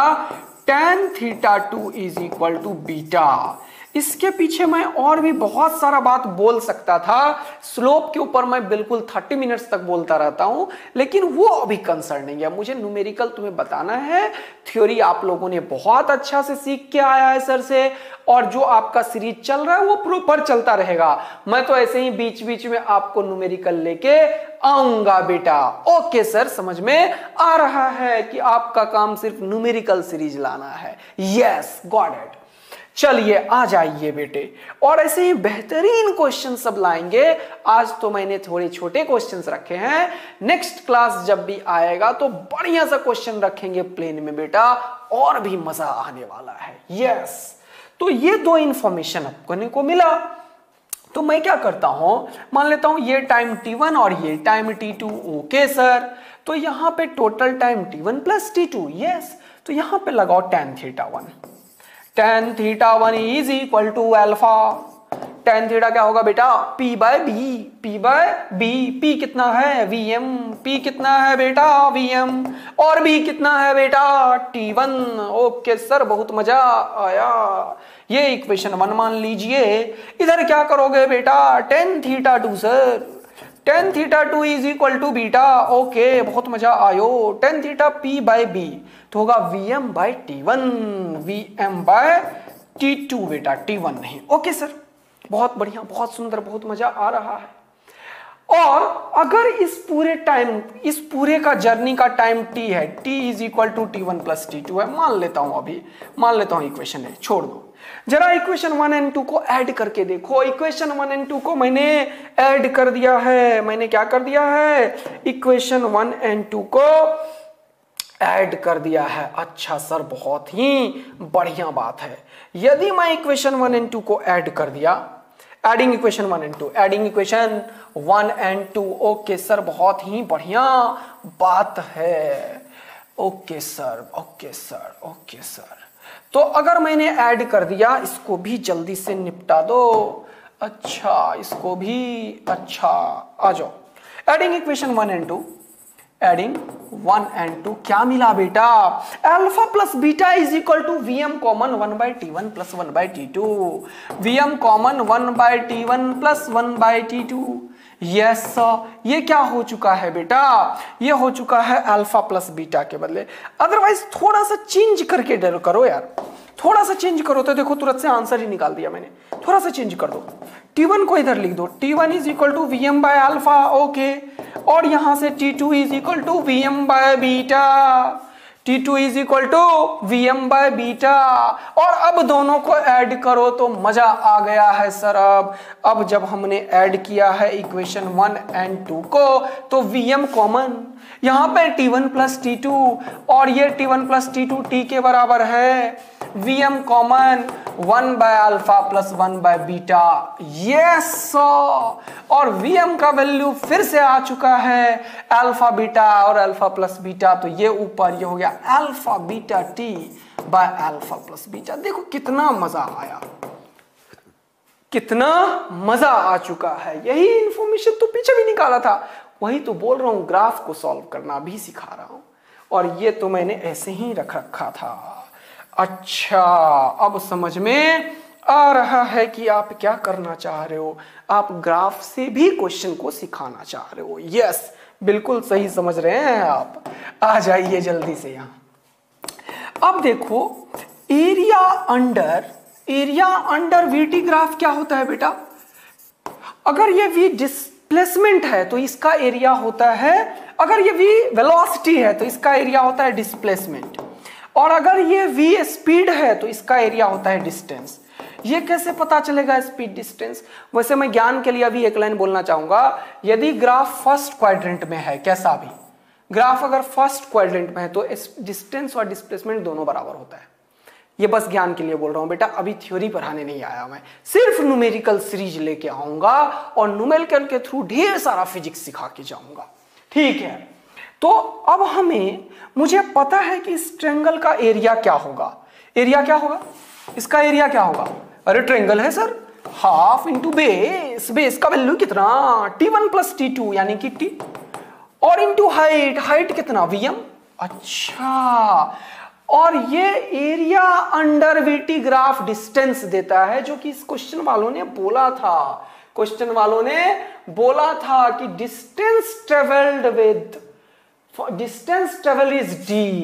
tan theta 2 is equal to beta. इसके पीछे मैं और भी बहुत सारा बात बोल सकता था, स्लोप के ऊपर मैं बिल्कुल 30 मिनट्स तक बोलता रहता हूं, लेकिन वो अभी कंसर्न नहीं है। मुझे न्यूमेरिकल तुम्हें बताना है। थ्योरी आप लोगों ने बहुत अच्छा से सीख के आया है सर से, और जो आपका सीरीज चल रहा है वो प्रॉपर चलता रहेगा। मैं तो ऐसे ही बीच बीच में आपको न्यूमेरिकल लेके आऊंगा बेटा। ओके सर, समझ में आ रहा है कि आपका काम सिर्फ न्यूमेरिकल सीरीज लाना है। Yes, got it. चलिए आ जाइए बेटे, और ऐसे ही बेहतरीन क्वेश्चन सब लाएंगे। आज तो मैंने थोड़े छोटे क्वेश्चंस रखे हैं, नेक्स्ट क्लास जब भी आएगा तो बढ़िया सा क्वेश्चन रखेंगे प्लेन में बेटा, और भी मजा आने वाला है। यस। तो ये दो इंफॉर्मेशन आपको को मिला, तो मैं क्या करता हूं, मान लेता हूं ये टाइम t1 और ये टाइम t2। ओके सर, तो यहां पे total time t1 plus t2। Yes. तो यहां पे लगाओ tan theta 1। tan theta 1 is equal to alpha. tan theta क्या होगा बेटा? p by b. p by b. p कितना है? vm। p कितना है बेटा? vm। और b कितना है बेटा? t1। ओके सर, बहुत मजा आया। ये इक्वेशन 1 मान लीजिए। इधर क्या करोगे बेटा? tan theta 2 sir. tan theta 2 is equal to beta. Okay, बहुत मजा आयो। tan theta p by b तो होगा vm bye t1। vm bye t2 बेटा, t1 नहीं। ओके सर, बहुत बढ़िया, बहुत सुंदर, बहुत मजा आ रहा है। और अगर इस पूरे का जर्नी का टाइम t है, t is equal to t1 plus t2 है, मान लेता हूं इक्वेशन है, छोड़ दो। जरा इक्वेशन 1 एंड 2 को ऐड करके देखो। इक्वेशन 1 एंड 2 को मैंने ऐड कर दिया है। मैंने क्या कर दिया है? इक्वेशन 1 एंड 2 को ऐड कर दिया है। अच्छा सर, बहुत ही बढ़िया बात है। यदि मैं इक्वेशन 1 एंड 2 को ऐड कर दिया, adding equation 1 and 2, adding equation 1 and 2, okay sir, बहुत ही बढ़िया बात है। Okay sir, okay sir, okay sir. तो अगर मैंने ऐड कर दिया, इसको भी जल्दी से निपटा दो। अच्छा, इसको भी, अच्छा आ जाओ। Adding equation 1 and 2, adding 1 and 2, क्या मिला बेटा? Alpha plus beta is equal to VM common 1/t1 plus 1/t2। VM common 1/t1 plus 1/t2। Yes, ये क्या हो चुका है बेटा? ये हो चुका है अल्फा प्लस बीटा के बदले। अदरवाइज थोड़ा सा चेंज करके करो यार, थोड़ा सा चेंज करो तो देखो तुरंत से आंसर ही निकाल दिया मैंने। थोड़ा सा चेंज कर दो, t1 को इधर लिख दो, t1 is equal to VM by alpha, okay. और यहां से t2 is equal to VM by beta, t2 is equal to VM by beta. और अब दोनों को ऐड करो तो मजा आ गया है सर। अब जब हमने ऐड किया है इक्वेशन 1 एंड 2 को, तो वीएम कॉमन, यहां पे t1 प्लस t2 और ये t1 प्लस t2 t के बराबर है। VM common 1 by alpha plus 1 by beta. Yes, और वीएम का वैल्यू फिर से आ चुका है, अल्फा बीटा और अल्फा प्लस बीटा। तो ये ऊपर ये हो गया alpha beta t by alpha plus beta. देखो कितना मजा आया, कितना मजा आ चुका है। यही इंफॉर्मेशन तो पीछे भी निकाला था, वही तो बोल रहा हूं, ग्राफ को सॉल्व करना भी सिखा रहा हूं। और ये तो मैंने ऐसे ही रखा था। अच्छा, अब समझ में आ रहा है कि आप क्या करना चाह रहे हो। आप ग्राफ से भी क्वेश्चन को सिखाना चाह रहे हो। यस, बिल्कुल सही समझ रहे हैं आप। आ जाइए जल्दी से यहां। अब देखो, एरिया अंडर वीटी ग्राफ क्या होता है बेटा? अगर ये वी डिस्प्लेसमेंट है तो इसका एरिया होता है, अगर ये वी वेलोसिटी है तो इसका एरिया होता है डिस्प्लेसमेंट, और अगर ये v स्पीड है तो इसका एरिया होता है डिस्टेंस। ये कैसे पता चलेगा स्पीड डिस्टेंस? वैसे मैं ज्ञान के लिए अभी एक लाइन बोलना चाहूंगा। यदि ग्राफ फर्स्ट क्वाड्रेंट में है, कैसा भी ग्राफ अगर फर्स्ट क्वाड्रेंट में है तो डिस्टेंस और डिस्प्लेसमेंट दोनों बराबर होता है। ये बस ज्ञान के लिए बोल रहा हूं बेटा, अभी थ्योरी पढ़ाने नहीं आया मैं, सिर्फ न्यूमेरिकल सीरीज लेके आऊंगा और न्यूमेरिकल के थ्रू ढेर सारा फिजिक्स सिखा के जाऊंगा। ठीक है, तो अब मुझे पता है कि इस ट्रायंगल का एरिया क्या होगा। एरिया क्या होगा? इसका एरिया क्या होगा? अरे ट्रायंगल है सर, हाफ इंटू बेस का वैल्यू कितना? t1 प्लस t2 यानी कि t, और इंटू हाइट कितना? vm। अच्छा, और ये area under VT graph distance देता है, जो कि इस क्वेश्चन वालों ने बोला था। क्वेश्चन वालों ने बोला था कि distance travelled with, distance travel is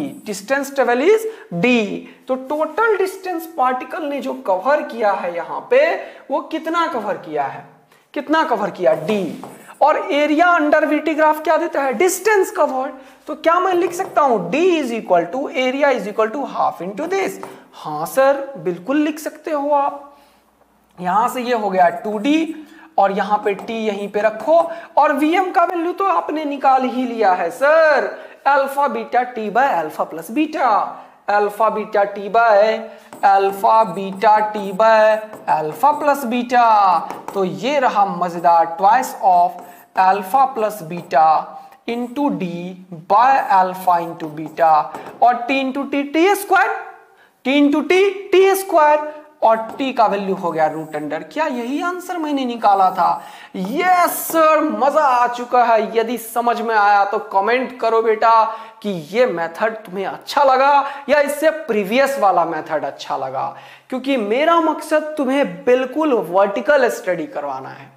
d. तो टोटल डिस्टेंस पार्टिकल ने जो कवर किया है यहां पे, वो कितना कवर किया है? कितना कवर किया? डी। और एरिया अंडर वीटी ग्राफ क्या देता है? Distance covered. तो क्या मैं लिख सकता हूं d is equal to area is equal to half into this? हाँ सर, बिल्कुल लिख सकते हो आप। यहां से ये हो गया 2d, और यहां पे t यहीं पे रखो, और vm का वैल्यू तो आपने निकाल ही लिया है sir, alpha beta t by alpha plus beta, alpha beta t by alpha beta t by alpha plus beta. तो ये रहा मजेदार, twice of alpha plus beta into d by alpha into beta, और t into t square, t into t square, और t का value हो गया root under. क्या यही आंसर मैंने निकाला था? यस सर, मजा आ चुका है। यदि समझ में आया तो कमेंट करो बेटा कि ये मेथड तुम्हें अच्छा लगा या इससे प्रीवियस वाला मेथड अच्छा लगा, क्योंकि मेरा मकसद तुम्हें बिल्कुल वर्टिकल स्टडी करवाना है।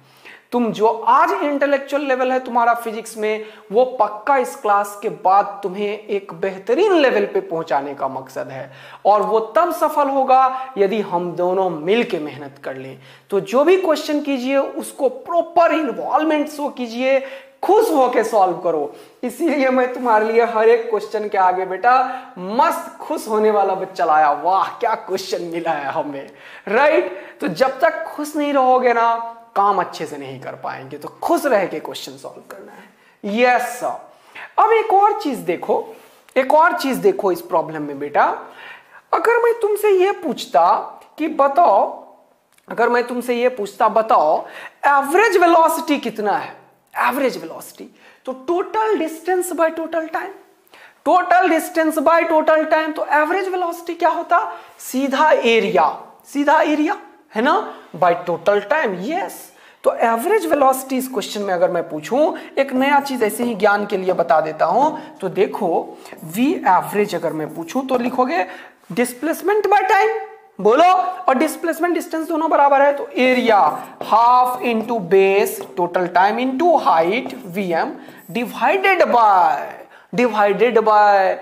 तुम जो आज इंटेलेक्चुअल लेवल है तुम्हारा फिजिक्स में, वो पक्का इस क्लास के बाद तुम्हें एक बेहतरीन लेवल पे पहुंचाने का मकसद है। और वो तब सफल होगा यदि हम दोनों मिलके मेहनत कर लें। तो जो भी क्वेश्चन कीजिए उसको प्रॉपर इन्वॉल्वमेंट शो कीजिए, खुश होके सॉल्व करो। इसीलिए मैं तुम्हारे लिए हर एक क्वेश्चन के आगे बेटा मस्त खुश होने वाला बच्चा लाया। वाह क्या क्वेश्चन मिला है हमें, राइट। तो जब तक खुश नहीं रहोगे ना, काम अच्छे से नहीं कर पाएंगे। तो खुश रह के क्वेश्चन सॉल्व करना है। Yes sir. अब एक और चीज देखो, एक और चीज देखो इस प्रॉब्लम में बेटा। अगर मैं तुमसे ये पूछता कि बताओ, अगर मैं तुमसे ये पूछता बताओ एवरेज वेलोसिटी कितना है, एवरेज वेलोसिटी, तो total distance by total time, total distance by total time. तो एवरेज वेलोसिटी क्या होता, सीधा एरिया, सीधा एरिया है ना, बाय टोटल टाइम। यस, तो एवरेज वेलोसिटी इस क्वेश्चन में अगर मैं पूछूं, एक नया चीज ऐसे ही ज्ञान के लिए बता देता हूं। तो देखो वी एवरेज अगर मैं पूछूं तो लिखोगे डिस्प्लेसमेंट बाय टाइम, बोलो, और डिस्प्लेसमेंट डिस्टेंस दोनों बराबर है। तो area half into base total time into height VM divided by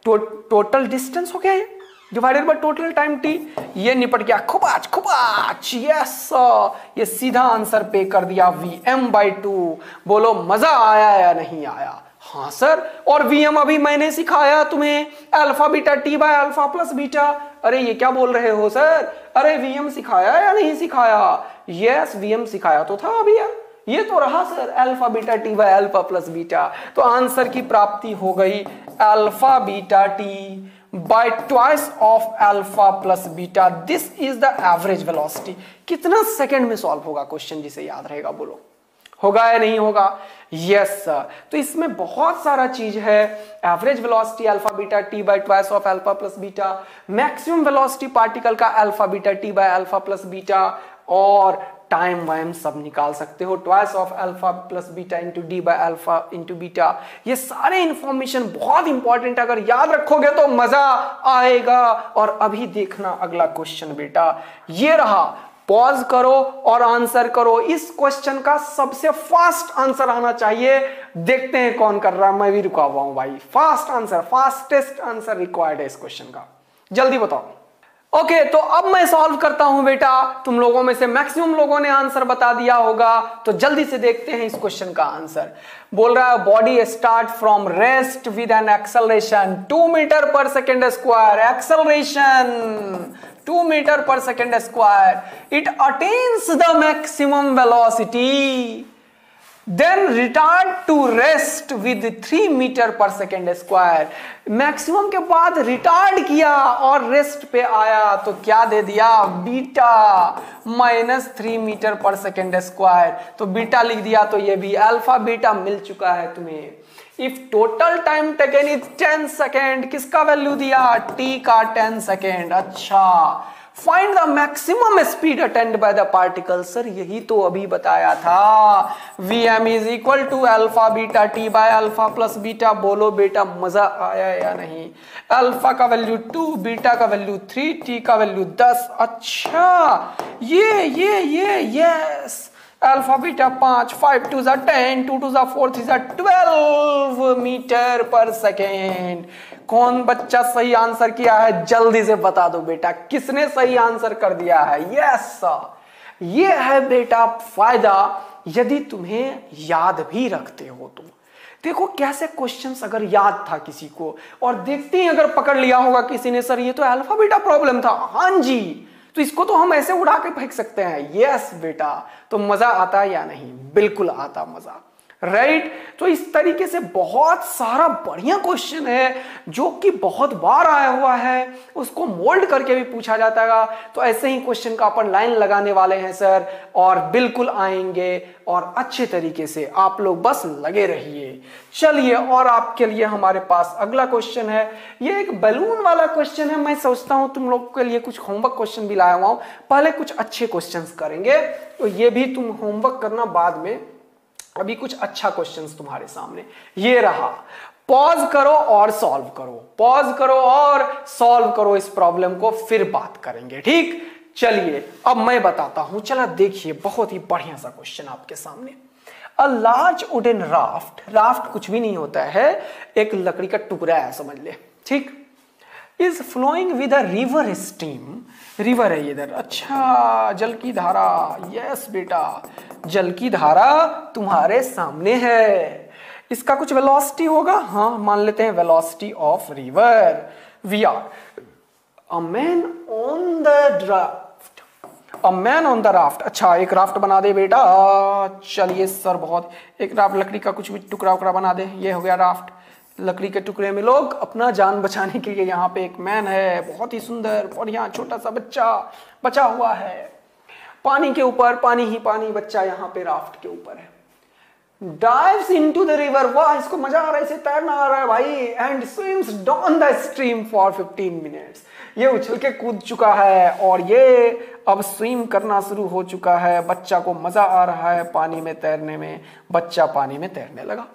total distance हो गया, ये divided by total time t. ये निपट गया, खुबाच खुबाच। यस, ये सीधा आंसर पे कर दिया Vm/2। बोलो मजा आया या नहीं आया? हाँ सर। और Vm अभी मैंने सिखाया तुम्हें, alpha beta t by alpha plus beta. अरे ये क्या बोल रहे हो सर? अरे Vm सिखाया या नहीं सिखाया? यस Vm सिखाया तो था अभी यार, ये तो रहा sir alpha beta t by alpha plus beta. तो आंसर की प्राप्ति हो गई alpha beta t by twice of alpha plus beta. This is the average velocity. कितना सेकंड में सॉल्व होगा क्वेश्चन, जिसे याद रहेगा बोलो, होगा या नहीं होगा? Yes sir. तो इसमें बहुत सारा चीज है। Average velocity alpha beta t by twice of alpha plus beta, maximum velocity particle का alpha beta t by alpha plus beta, और टाइम वाइम सब निकाल सकते हो, twice of alpha plus beta into d by alpha into beta. ये सारे information बहुत इंपॉर्टेंट, अगर याद रखोगे तो मजा आएगा। और अभी देखना अगला क्वेश्चन बेटा, ये रहा। पॉज करो और आंसर करो। इस क्वेश्चन का सबसे फास्ट आंसर आना चाहिए। देखते हैं कौन कर रहा है, मैं भी रुका हुआ हूं भाई। Fast answer, fastest answer required है इस क्वेश्चन का, जल्दी बताओ। ओके, तो अब मैं सॉल्व करता हूं बेटा। तुम लोगों में से मैक्सिमम लोगों ने आंसर बता दिया होगा, तो जल्दी से देखते हैं इस क्वेश्चन का आंसर। बोल रहा है body start from rest with an acceleration 2 metre per second square, acceleration 2 metre per second square, it attains the maximum velocity, then return to rest with 3 metre per second square. Maximum के बाद retard किया और rest पे आया, तो क्या दे दिया? Beta minus 3 metre per second square. तो बीटा लिख दिया, तो ये भी अल्फा बीटा मिल चुका है तुम्हें। If total time taken is 10 second, किसका वैल्यू दिया? टी का 10 सेकेंड। अच्छा, find the maximum speed attained by the particle. Sir यही तो अभी बताया था, Vm is equal to alpha beta t by alpha plus beta. बोलो बेटा मजा आया या नहीं? अल्फा का वैल्यू 2, बीटा का वैल्यू 3, टी का वैल्यू 10। अच्छा, ये yes, alpha beta 5, 5 2 10, 2 2 4 3 12 metre per second. कौन बच्चा सही आंसर किया है? जल्दी से बता दो बेटा, किसने सही आंसर कर दिया है? यस, ये है बेटा फायदा यदि तुम्हें याद भी रखते हो तुम। देखो कैसे क्वेश्चंस अगर याद था किसी को, और देखते ही अगर पकड़ लिया होगा किसी ने, सर ये तो अल्फा बीटा प्रॉब्लम था, हाँ जी, तो इसको तो हम ऐसे उड़ा के फेंक सकते हैं। यस बेटा, तो मजा आता है या नहीं? बिल्कुल आता मजा, राइट। तो इस तरीके से बहुत सारा बढ़िया क्वेश्चन है जो कि बहुत बार आया हुआ है, उसको मोल्ड करके भी पूछा जाता है। तो ऐसे ही क्वेश्चन का अपन लाइन लगाने वाले हैं सर, और बिल्कुल आएंगे, और अच्छे तरीके से आप लोग बस लगे रहिए। चलिए, और आपके लिए हमारे पास अगला क्वेश्चन है। ये एक बैलून वाला क्वेश्चन है। मैं सोचता हूं तुम लोग के लिए कुछ होमवर्क क्वेश्चन भी लाया हुआ हूं। पहले कुछ अच्छे क्वेश्चंस करेंगे, तो ये भी तुम होमवर्क करना बाद में। अभी कुछ अच्छा क्वेश्चंस तुम्हारे सामने। ये रहा, पॉज करो और सॉल्व करो, पॉज करो और सॉल्व करो इस प्रॉब्लम को, फिर बात करेंगे, ठीक? चलिए अब मैं बताता हूं, चला देखिए बहुत ही बढ़िया सा क्वेश्चन आपके सामने। A large wooden raft, raft कुछ भी नहीं होता है, एक लकड़ी का टुकड़ा है समझ ले, ठीक, is flowing with a river stream, river है इधर, अच्छा जल की धारा, यस बेटा जल की धारा तुम्हारे सामने है, इसका कुछ वेलोसिटी होगा, हाँ मान लेते हैं velocity of river, we are a man on the draft, a man on the raft, अच्छा एक राफ्ट बना दे बेटा, चलिए सर बहुत, एक राफ्ट लकड़ी का कुछ भी टुकड़ा उकड़ा बना दे, ये हो गया राफ्ट, लकड़ी के टुकड़े में लोग अपना जान बचाने के लिए, यहाँ पे एक मैन है बहुत ही सुंदर बढ़िया, छोटा सा बच्चा बचा हुआ है पानी के ऊपर, पानी ही पानी, बच्चा यहाँ पे राफ्ट के ऊपर है, dives into the river, वाह इसको मजा आ रहा है, इसे तैरना आ रहा है भाई, and swims down the stream for 15 minutes, ये उछल के कूद चुका है और ये अब स्विम करना शुरू हो चुका है, बच्चा को मजा आ रहा है पानी में तैरने में, बच्चा पानी में तैरने लगा,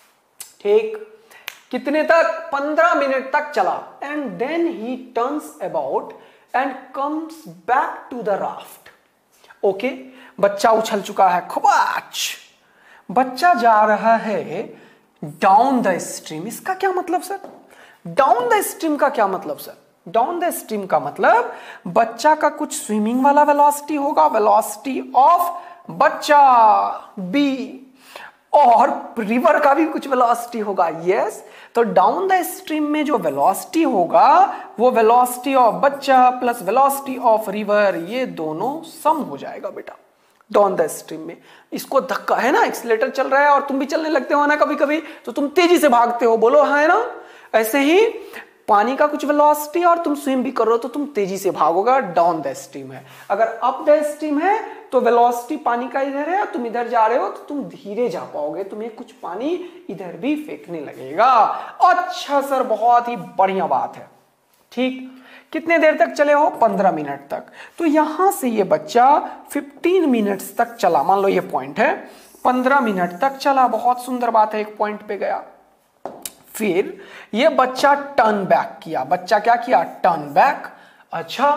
ठीक, कितने तक, 15 मिनट तक चला, and then he turns about and comes back to the raft, okay, बच्चा उछल चुका है, खबाच, बच्चा जा रहा है डाउन द स्ट्रीम, इसका क्या मतलब सर, डाउन द स्ट्रीम का क्या मतलब सर, डाउन द स्ट्रीम का मतलब बच्चा का कुछ स्विमिंग वाला वेलोसिटी होगा, वेलोसिटी ऑफ बच्चा बी, और रिवर का भी कुछ वेलोसिटी होगा, यस, तो डाउन द स्ट्रीम में जो वेलोसिटी होगा वो वेलोसिटी ऑफ बच्चा प्लस वेलोसिटी ऑफ रिवर, ये दोनों सम हो जाएगा बेटा डाउन द स्ट्रीम में, इसको धक्का है ना, एक्सीलेटर चल रहा है और तुम भी चलने लगते हो ना कभी कभी, तो तुम तेजी से भागते हो, बोलो हाँ है ना, ऐसे ही पानी का कुछ वेलोसिटी और तुम स्विम भी करो तो तुम तेजी से भागोगे, डाउन द स्ट्रीम है, अगर अप द स्ट्रीम है तो वेलोसिटी पानी का इधर है, तुम इधर जा रहे हो तो तुम धीरे जा पाओगे, तुम्हें कुछ पानी इधर भी फेंकने लगेगा, अच्छा सर बहुत ही बढ़िया बात है, ठीक, कितने देर तक चले हो, 15 मिनट तक, तो यहां से ये बच्चा 15 मिनट्स तक चला, मान लो ये पॉइंट है, 15 मिनट तक चला, बहुत सुंदर बात है, एक पॉइंट पे गया, फिर ये बच्चा टर्न बैक किया, बच्चा क्या किया, टर्न बैक, अच्छा,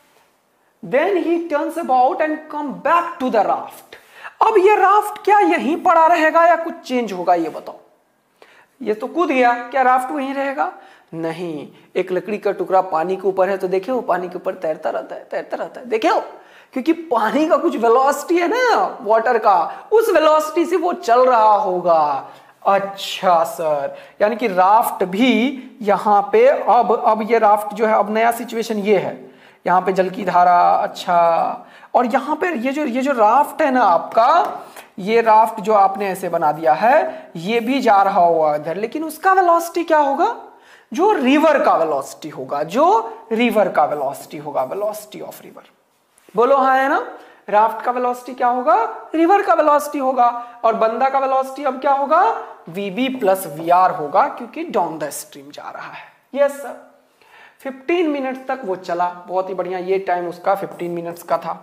then he turns about and come back to the raft, अब ये राफ्ट क्या यहीं पड़ा रहेगा या कुछ चेंज होगा, ये बताओ, ये तो कूद गया, क्या राफ्ट वहीं रहेगा, नहीं, एक लकड़ी का टुकड़ा पानी के ऊपर है तो देखे हो पानी के ऊपर तैरता रहता है, तैरता रहता है, देखे हो, क्योंकि पानी का कुछ वेलोसिटी है ना वाटर का, उस वेलोसिटी से वो चल रहा होगा, अच्छा सर, यानी कि राफ्ट भी यहाँ पे अब ये राफ्ट जो है, अब नया सिचुएशन ये है, यहाँ पे जल की धारा, अच्छा, और यहाँ पे ये जो राफ्ट है ना आपका, ये राफ्ट जो आपने ऐसे बना दिया है, ये भी जा रहा होगा इधर, लेकिन उसका वेलोसिटी क्या होगा, जो रिवर का वेलोसिटी होगा, जो रिवर का वेलोसिटी होगा, वेलोसिटी ऑफ रिवर, बोलो हाँ है ना, राफ्ट का वेलोसिटी क्या होगा, रिवर का वेलोसिटी होगा, और बंदा का वेलोसिटी अब क्या होगा, वीबी प्लस वीआर होगा, क्योंकि डाउन द स्ट्रीम जा रहा है, यस सर, 15 मिनट तक वो चला, बहुत ही बढ़िया, ये टाइम उसका 15 मिनट्स का था,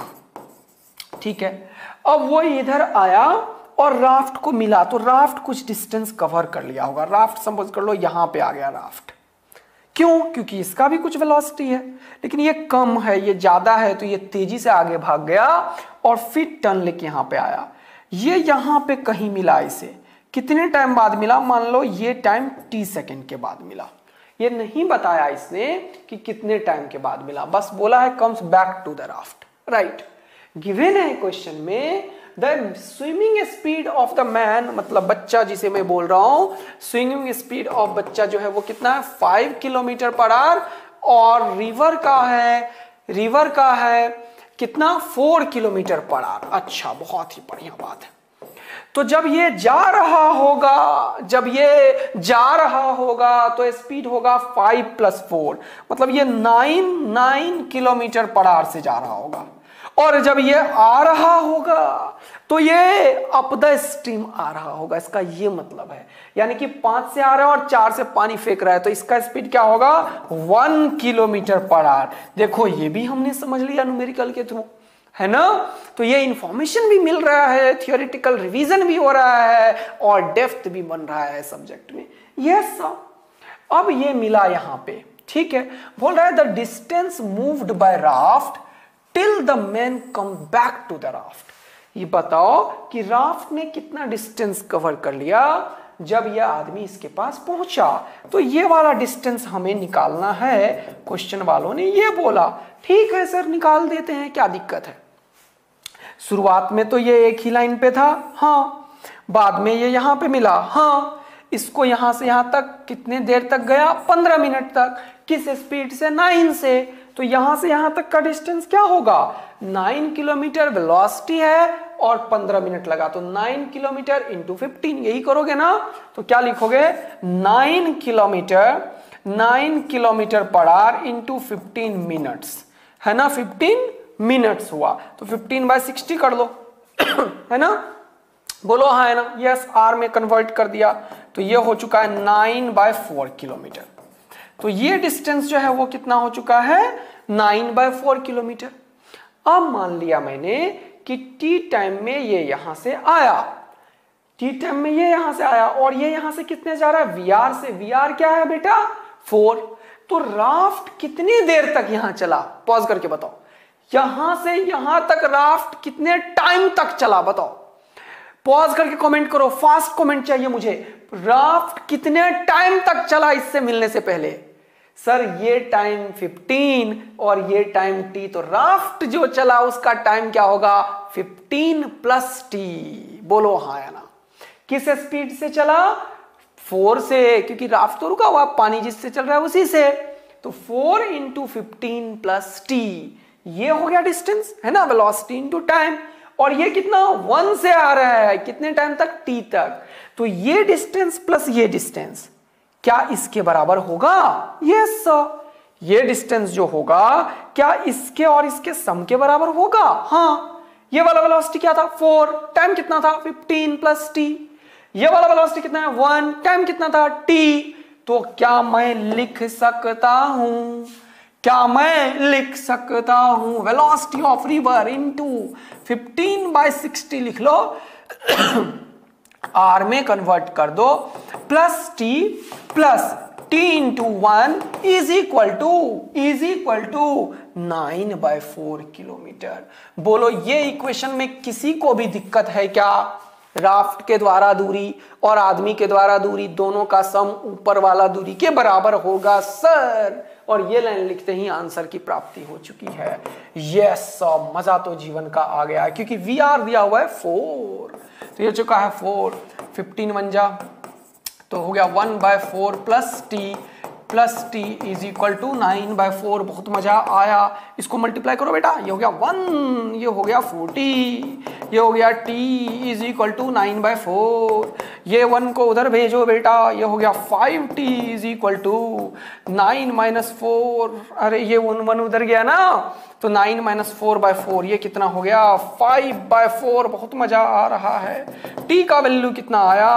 ठीक है, अब वो इधर आया और राफ्ट को मिला, तो राफ्ट कुछ डिस्टेंस कवर कर लिया होगा, राफ्ट सपोज कर लो यहां पे आ गया राफ्ट, क्यों, क्योंकि इसका भी कुछ वेलोसिटी है, लेकिन ये कम है, ये ज्यादा है, तो ये तेजी से आगे भाग गया और फिर टर्न लेके यहां पे आया, ये यहां पे कहीं मिला, इसे कितने टाइम बाद मिला, मान लो ये टाइम t सेकेंड के बाद मिला, ये नहीं बताया इसने कि कितने टाइम के बाद मिला, बस बोला है comes back to the raft, right, given है क्वेश्चन में the swimming speed of the man, मतलब बच्चा जिसे मैं बोल रहा हूं, स्विमिंग स्पीड ऑफ बच्चा जो है वो कितना है, 5 किलोमीटर पर आवर, और रिवर का है कितना, 4 किलोमीटर पर आवर, अच्छा बहुत ही बढ़िया बात है, तो जब ये जा रहा होगा तो स्पीड होगा 5 + 4, मतलब ये 9 किलोमीटर पर आवर से जा रहा होगा, और जब ये आ रहा होगा तो ये अप द स्ट्रीम आ रहा होगा, इसका ये मतलब है, यानी कि 5 से आ रहा है और 4 से पानी फेंक रहा है, तो इसका स्पीड क्या होगा, 1 किलोमीटर पर आवर, देखो ये भी हमने समझ लिया न्यूमेरिकल के थ्रू, है ना, तो ये इंफॉर्मेशन भी मिल रहा है, थियोरेटिकल रिवीजन भी हो रहा है, और डेप्थ भी बन रहा है सब्जेक्ट में, यस सर, अब ये मिला यहां पे, ठीक है, बोल रहा है the distance moved by raft till the man come back to the raft. ये बताओ कि राफ्ट ने कितना डिस्टेंस कवर कर लिया जब यह आदमी इसके पास पहुंचा। तो ये वाला डिस्टेंस हमें निकालना है, क्वेश्चन वालों ने ये बोला। ठीक है सर, निकाल देते हैं, क्या दिक्कत है। शुरुआत में तो ये एक ही लाइन पे था, हाँ, बाद में ये यहां पे मिला, हाँ, इसको यहां से यहां तक कितने देर तक गया, 15 मिनट तक। किस स्पीड से, 9 से। तो यहां से यहां तक का डिस्टेंस क्या होगा, 9 किलोमीटर वेलोसिटी है और 15 मिनट लगा, तो 9 किलोमीटर इंटू 15, यही करोगे ना। तो क्या लिखोगे, 9 kilometre per hour into 15 minutes, है ना, 15 मिनट्स हुआ। तो 15/60 कर लो है ना, बोलो हाँ है ना, यस, आर में कन्वर्ट कर दिया। तो ये हो चुका है 9/4 किलोमीटर। तो ये डिस्टेंस जो है वो कितना हो चुका है, 9/4 किलोमीटर। अब मान लिया मैंने कि टी टाइम में ये यहां से आया, टी टाइम में ये यहां से आया और ये यहां से कितने जा रहा है, वीआर से। वीआर क्या है बेटा, 4। तो राफ्ट कितनी देर तक यहां चला, पॉज करके बताओ, यहां से यहां तक राफ्ट कितने टाइम तक चला, बताओ, पॉज करके कमेंट करो, फास्ट कमेंट चाहिए मुझे। राफ्ट कितने टाइम तक चला इससे मिलने से पहले, सर ये टाइम 15 और ये टाइम t, तो राफ्ट जो चला उसका टाइम क्या होगा, 15 + t। बोलो हाँ या ना। किस स्पीड से चला, 4 से, क्योंकि राफ्ट तो रुका हुआ, पानी जिससे चल रहा है उसी से। तो 4 × 15 + t, ये हो गया डिस्टेंस, है ना, वेलोसिटी इनटू टाइम। और ये कितना, 1 से आ रहा है, कितने टाइम तक, t तक। तो ये डिस्टेंस प्लस ये डिस्टेंस क्या इसके बराबर होगा, यस सर। ये डिस्टेंस जो होगा क्या इसके और इसके सम के बराबर होगा, हाँ। ये वाला वेलोसिटी क्या था, 4, टाइम कितना था, 15 + t। ये वाला वेलोसिटी कितना है, 1, टाइम कितना था, t। तो क्या मैं लिख सकता हूं, क्या मैं लिख सकता हूं, वेलोसिटी ऑफ रिवर इनटू 15/60 लिख लो, आर में कन्वर्ट कर दो, plus T into 1 is equal to 9/4 kilometre. बोलो ये इक्वेशन में किसी को भी दिक्कत है क्या, राफ्ट के द्वारा दूरी और आदमी के द्वारा दूरी दोनों का सम ऊपर वाला दूरी के बराबर होगा सर। और ये लाइन लिखते ही आंसर की प्राप्ति हो चुकी है, यस। मजा तो जीवन का आ गया है, क्योंकि वी आर दिया हुआ है 4, तो ये चुका है 4, 15 बन जा, तो हो गया 1/4 + t इज इक्वल टू 9/4। बहुत मजा आया, इसको मल्टीप्लाई करो बेटा, ये हो गया 1, ये हो गया 40, ये हो गया t इज इक्वल टू 9/4। ये 1 को उधर भेजो बेटा, ये हो गया 5t इज इक्वल टू 9 - 4। अरे ये 1 उधर गया ना, तो 9 - 4/4, ये कितना हो गया, 5/4। बहुत मजा आ रहा है। t का वैल्यू कितना आया,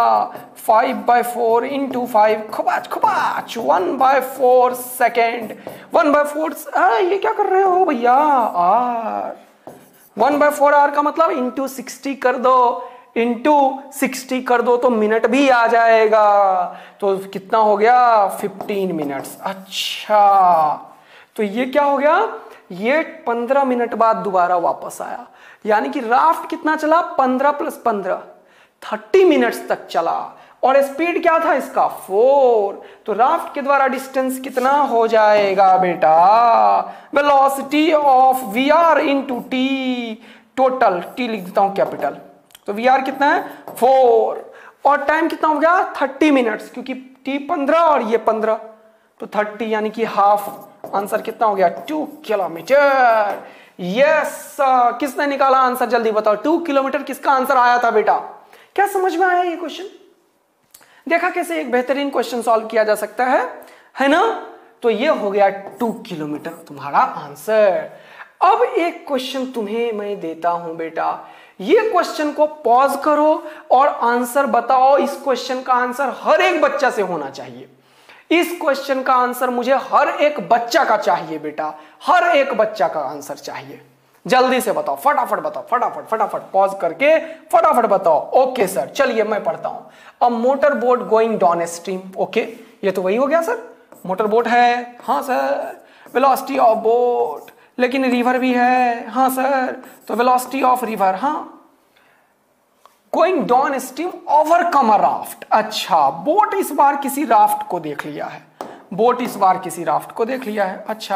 5/4 × 5, खबाच 1/4 सेकेंड, 1/4। ये क्या कर रहे हो भैया, r 1/4 r का मतलब इंटू 60 कर दो, इंटू 60 कर दो तो मिनट भी आ जाएगा। तो कितना हो गया, 15 मिनट्स। अच्छा, तो ये क्या हो गया, ये 15 मिनट बाद दोबारा वापस आया, यानी कि राफ्ट कितना चला, 15 + 15, 30 मिनट्स तक चला। और स्पीड क्या था इसका, 4। तो राफ्ट के द्वारा डिस्टेंस कितना हो जाएगा बेटा, velocity of V R into T, total T लिख देता हूं कैपिटल, तो वी आर कितना है, 4। और टाइम कितना हो गया, 30 मिनट्स, क्योंकि टी 15 और ये 15, तो 30 यानी कि हाफ। आंसर कितना हो गया, 2 किलोमीटर। यस, किसने निकाला आंसर, जल्दी बताओ, 2 किलोमीटर किसका आंसर आया था बेटा। क्या समझ में आया ये क्वेश्चन, देखा कैसे एक बेहतरीन क्वेश्चन सॉल्व किया जा सकता है ना। तो ये हो गया 2 किलोमीटर तुम्हारा आंसर। अब एक क्वेश्चन तुम्हें मैं देता हूं बेटा, ये क्वेश्चन को पॉज करो और आंसर बताओ। इस क्वेश्चन का आंसर हर एक बच्चा से होना चाहिए। इस क्वेश्चन का आंसर मुझे हर एक बच्चा का चाहिए बेटा, हर एक बच्चा का आंसर चाहिए। जल्दी से बताओ, फटाफट बताओ, फटाफट पॉज करके फटाफट बताओ। ओके सर, चलिए मैं पढ़ता हूं। A motor boat going down stream, okay, ये तो वही हो गया सर, मोटर बोट है, हाँ सर। वेलोसिटी ऑफ बोट लेकिन रिवर भी है। हाँ सर, तो वेलोसिटी ऑफ रिवर, हाँ going down stream overcome a raft. अच्छा, बोट इस बार किसी राफ्ट को देख लिया है, बोट इस बार किसी राफ्ट को देख लिया है। अच्छा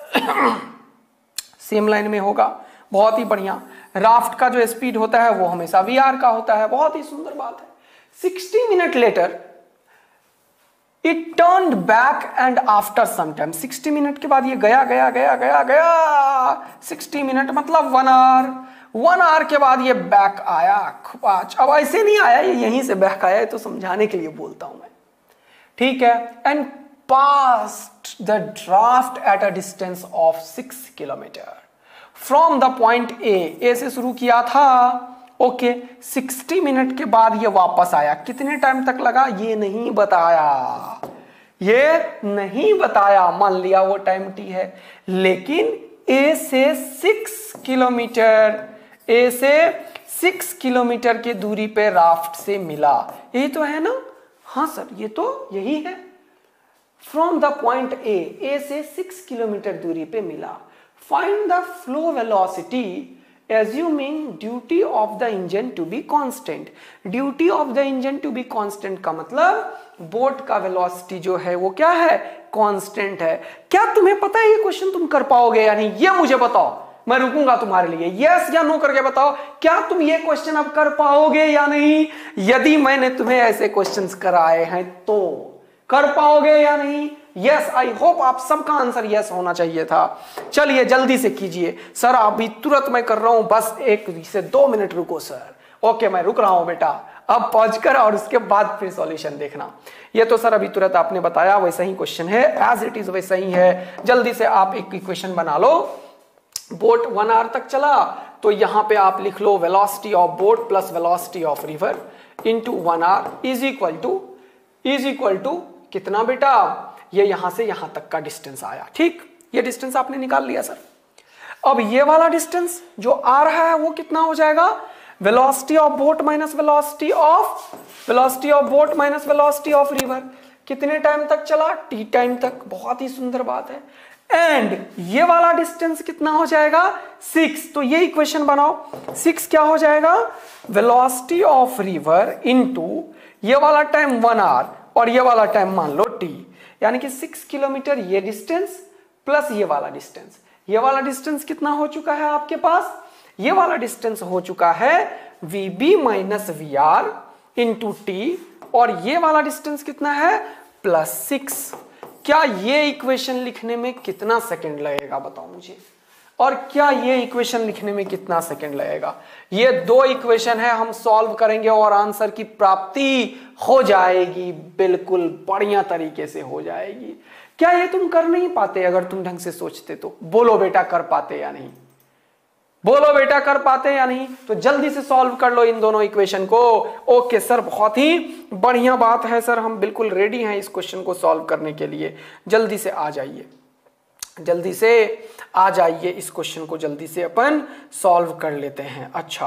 सेम लाइन में होगा, बहुत ही बढ़िया। राफ्ट का जो स्पीड होता है वो हमेशा वीआर का होता है, बहुत ही सुंदर बात है। 60 minute later it turned back and after some time, 60 minute के बाद ये गया गया गया गया गया, 60 मिनट मतलब 1 आवर, 1 आवर के बाद ये बैक आया। अब ऐसे नहीं आया, ये यहीं से बैक आया, तो समझाने के लिए बोलता हूं मैं, ठीक है। And passed the draft at a distance of 6 kilometre from the point A से शुरू किया था, ओके। 60 मिनट के बाद ये वापस आया, कितने टाइम तक लगा ये नहीं बताया, ये नहीं बताया। मान लिया वो टाइम टी है, लेकिन ए से 6 किलोमीटर, ए से 6 किलोमीटर की दूरी पे राफ्ट से मिला, यही तो है ना? हाँ सर, ये तो यही है। फ्रॉम द पॉइंट ए से 6 किलोमीटर दूरी पे मिला। Find the flow velocity assuming duty of the engine to be constant. Duty of the engine to be constant का मतलब बोट का वेलोसिटी जो है वो क्या है? कांस्टेंट है। क्या तुम्हें पता है ये क्वेश्चन तुम कर पाओगे या नहीं? ये मुझे बताओ, मैं रुकूंगा तुम्हारे लिए। यस या नो करके बताओ, क्या तुम ये क्वेश्चन अब कर पाओगे या नहीं? यदि मैंने तुम्हें ऐसे क्वेश्चंस कराए हैं तो कर पाओगे या नहीं? यस, आई होप आप सबका आंसर यस होना चाहिए था। चलिए जल्दी से कीजिए। सर अभी तुरंत मैं कर रहा हूं, बस 1 से 2 मिनट रुको सर। ओके, मैं रुक रहा हूं बेटा, अब पहुंच कर और उसके बाद फिर सॉल्यूशन देखना। ये तो सर अभी तुरंत आपने बताया, वैसा ही क्वेश्चन है, एज इट इज वैसा ही है। जल्दी से आप एक इक्वेशन बना लो। बोट 1 आवर तक चला, तो यहां पे आप लिख लो velocity of boat plus velocity of river into 1 hour is equal to कितना बेटा? ये यहां से यहां तक का डिस्टेंस आया, ठीक। ये डिस्टेंस आपने निकाल लिया सर। अब ये वाला डिस्टेंस जो आ रहा है वो कितना हो जाएगा? Velocity of boat minus velocity of boat minus velocity of river. कितने टाइम तक चला? टी टाइम तक। बहुत ही सुंदर बात है। एंड ये वाला डिस्टेंस कितना हो जाएगा? 6। तो ये इक्वेशन बनाओ। 6 क्या हो जाएगा? वेलोसिटी ऑफ रिवर इनटू ये वाला टाइम 1 आवर और ये वाला टाइम मान लो टी, यानी कि 6 किलोमीटर ये डिस्टेंस प्लस ये वाला डिस्टेंस। ये वाला डिस्टेंस कितना हो चुका है आपके पास? ये वाला डिस्टेंस हो चुका है VB minus VR into T, और ये वाला डिस्टेंस कितना है? +6। क्या ये इक्वेशन लिखने में कितना सेकंड लगेगा बताओ मुझे? और क्या ये इक्वेशन लिखने में कितना सेकंड लगेगा? ये 2 इक्वेशन है, हम सॉल्व करेंगे और आंसर की प्राप्ति हो जाएगी, बिल्कुल बढ़िया तरीके से हो जाएगी। क्या ये तुम कर नहीं पाते? अगर तुम ढंग से सोचते तो बोलो बेटा, कर पाते या नहीं? बोलो बेटा, कर पाते या नहीं? तो जल्दी से सॉल्व कर लो इन दोनों इक्वेशन को। ओके सर, बहुत ही बढ़िया बात है सर, हम बिल्कुल रेडी हैं इस क्वेश्चन को सॉल्व करने के लिए। जल्दी से आ जाइए, जल्दी से आ जाइए, इस क्वेश्चन को जल्दी से अपन सॉल्व कर लेते हैं। अच्छा,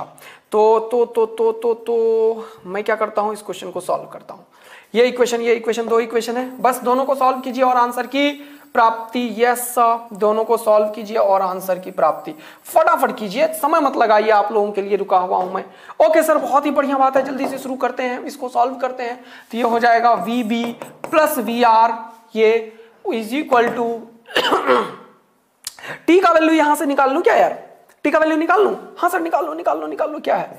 तो मैं क्या करता हूं, इस क्वेश्चन को सॉल्व करता हूं। ये इक्वेशन 2 इक्वेशन है, बस दोनों को सॉल्व कीजिए और आंसर की प्राप्ति। यस, दोनों को सॉल्व कीजिए और आंसर की प्राप्ति फटाफट कीजिए, समय मत लगाइए, आप लोगों के लिए रुका हुआ हूं मैं। ओके सर, बहुत ही बढ़िया बात है, जल्दी से शुरू करते हैं, इसको सॉल्व करते हैं। तो ये हो जाएगा VB प्लस VR, ये इज इक्वल टू टी का वैल्यू यहां से निकाल लूं क्या यार? टी का वैल्यू निकाल लूं? हाँ सर, निकाल लो। क्या है?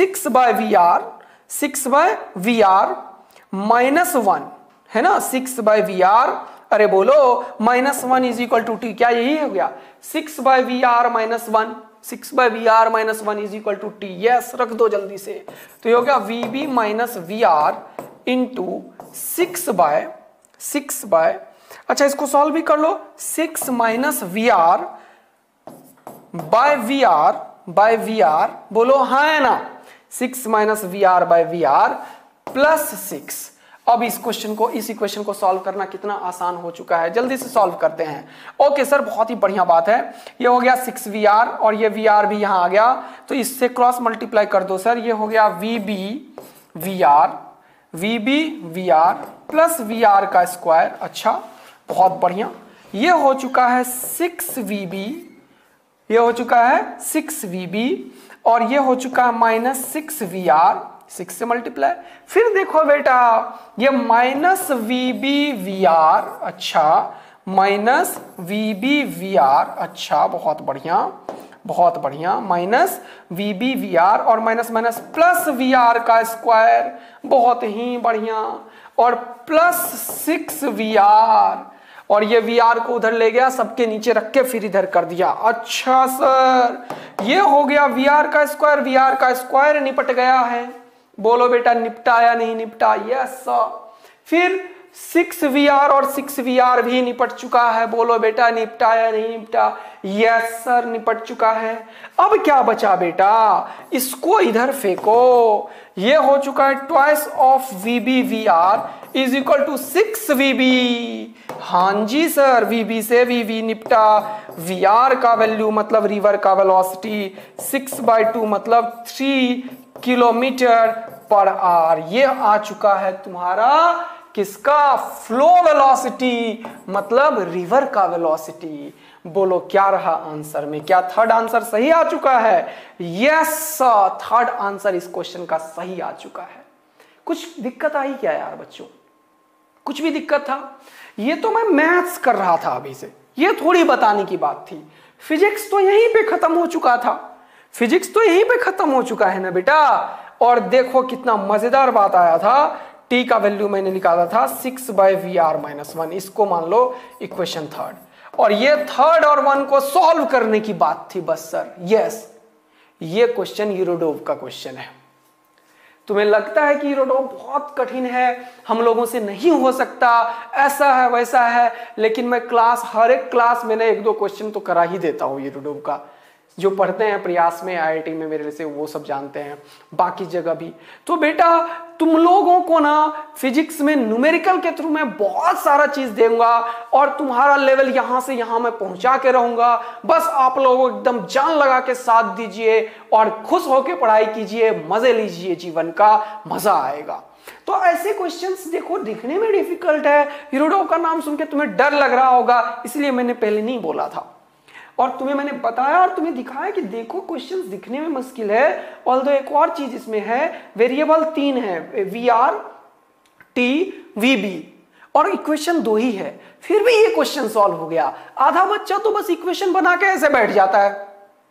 6/VR माइनस 1 है ना? 6/VR, अरे बोलो, -1 इज इक्वल टू टी। क्या यही हो गया? 6/VR minus 1, 6/VR minus 1 is equal to T. Yes, रख दो जल्दी से। तो ये हो गया VB माइनस VR इंटू 6/, अच्छा इसको सॉल्व भी कर लो। 6 माइनस VR बाय VR, बोलो हाँ है ना? 6 minus VR by VR plus 6। अब इस इक्वेशन को सॉल्व करना कितना आसान हो चुका है, जल्दी से सॉल्व करते हैं। ओके सर, बहुत ही बढ़िया बात है। ये हो गया 6VR और ये VR भी यहां आ गया, तो इससे क्रॉस मल्टीप्लाई कर दो सर। ये हो गया VB VR प्लस VR का स्क्वायर। अच्छा, बहुत बढ़िया। ये हो चुका है 6VB ये हो चुका है 6VB और ये हो चुका है -6VR, 6 से मल्टीप्लाई। फिर देखो बेटा ये -VBVR, अच्छा -VBVR, अच्छा बहुत बढ़िया बहुत बढ़िया, -VBVR और माइनस माइनस प्लस VR का स्क्वायर, बहुत ही बढ़िया, और +6VR और ये VR को उधर ले गया, सबके नीचे रख के फिर इधर कर दिया। अच्छा सर ये हो गया VR का स्क्वायर निपट गया है। बोलो बेटा निपटा या नहीं निपटा? Yes sir. फिर 6VR और 6VR भी निपट चुका है। बोलो बेटा निपटा या नहीं निपटा? यस सर निपट चुका है। अब क्या बचा बेटा? इसको इधर फेंको। ये हो चुका है twice of VBVR is equal to 6VB। हाँ जी सर, VB से VB निपटा। VR का वैल्यू मतलब रिवर का वेलोसिटी 6/2 मतलब 3 km/h। ये आ चुका है तुम्हारा किसका? फ्लो वेलोसिटी मतलब रिवर का वेलोसिटी। बोलो क्या रहा आंसर में? क्या थर्ड आंसर सही आ चुका है? यस, थर्ड आंसर इस क्वेश्चन का सही आ चुका है। कुछ दिक्कत आई क्या यार बच्चों? कुछ भी दिक्कत था? ये तो मैं मैथ्स कर रहा था अभी से, ये थोड़ी बताने की बात थी। फिजिक्स तो यहीं पे खत्म हो चुका था, फिजिक्स तो यहीं पे खत्म हो चुका है ना बेटा। और देखो कितना मजेदार बात आया था। टी का वैल्यू मैंने निकाला था 6/VR-1, इसको मान लो इक्वेशन थर्ड, और ये थर्ड और 1 को सॉल्व करने की बात थी बस सर। यस, ये क्वेश्चन यूरोडोव का क्वेश्चन है। तुम्हें लगता है कि यूरोडोव बहुत कठिन है, हम लोगों से नहीं हो सकता, ऐसा है वैसा है, लेकिन मैं हर एक क्लास में 1-2 क्वेश्चन तो करा ही देता हूं यूरोडोव का। जो पढ़ते हैं प्रयास में, IIT में मेरे से, वो सब जानते हैं, बाकी जगह भी। तो बेटा तुम लोगों को ना फिजिक्स में न्यूमेरिकल के थ्रू मैं बहुत सारा चीज दूंगा और तुम्हारा लेवल यहां से यहां मैं पहुंचा के रहूंगा। बस आप लोगों एकदम जान लगा के साथ दीजिए और खुश होके पढ़ाई कीजिए, मजे लीजिए, जीवन का मजा आएगा। तो ऐसे क्वेश्चंस देखो दिखने में डिफिकल्ट है, यूरोडोव का नाम सुन के तुम्हें डर लग रहा होगा, इसलिए मैंने पहले नहीं बोला था और तुम्हें मैंने बताया और तुम्हें दिखाया कि देखो क्वेश्चंस दिखने में मुश्किल है। ऑल्दो एक और चीज इसमें है, वेरिएबल 3 है, VR, T, VB और इक्वेशन 2 ही है, फिर भी ये क्वेश्चन सॉल्व हो गया। आधा बच्चा तो बस इक्वेशन बना के ऐसे बैठ जाता है,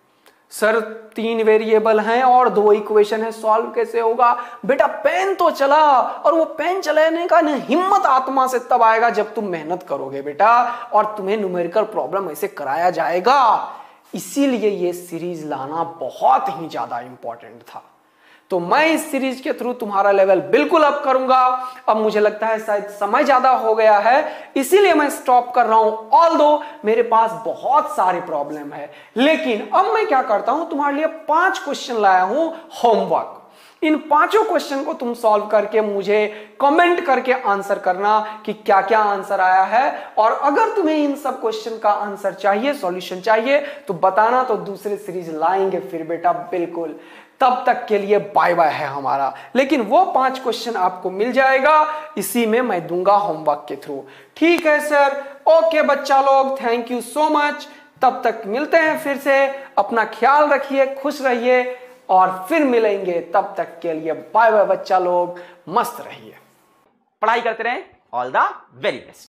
सर 3 वेरिएबल हैं और 2 इक्वेशन है, सॉल्व कैसे होगा? बेटा पेन तो चला, और वो पेन चलाने का न हिम्मत आत्मा से तब आएगा जब तुम मेहनत करोगे बेटा, और तुम्हें न्यूमेरिकल प्रॉब्लम ऐसे कराया जाएगा। इसीलिए ये सीरीज लाना बहुत ही ज्यादा इंपॉर्टेंट था। तो मैं इस सीरीज के थ्रू तुम्हारा लेवल बिल्कुल अप करूंगा। अब मुझे लगता है शायद समय ज्यादा हो गया है, इसीलिए मैं स्टॉप कर रहा हूं। ऑल्दो मेरे पास बहुत सारे प्रॉब्लम है, लेकिन अब मैं क्या करता हूं, तुम्हारे लिए 5 क्वेश्चन लाया हूं होमवर्क। इन 5 क्वेश्चन को तुम सॉल्व करके मुझे कमेंट करके आंसर करना कि क्या क्या आंसर आया है, और अगर तुम्हें इन सब क्वेश्चन का आंसर चाहिए, सॉल्यूशन चाहिए, तो बताना, तो दूसरे सीरीज लाएंगे फिर बेटा बिल्कुल। तब तक के लिए बाय बाय है हमारा, लेकिन वो 5 क्वेश्चन आपको मिल जाएगा, इसी में मैं दूंगा होमवर्क के थ्रू। ठीक है सर, ओके बच्चा लोग, थैंक यू सो मच। तब तक मिलते हैं फिर से, अपना ख्याल रखिए, खुश रहिए और फिर मिलेंगे। तब तक के लिए बाय बाय बच्चा लोग, मस्त रहिए, पढ़ाई करते रहें। All the very best.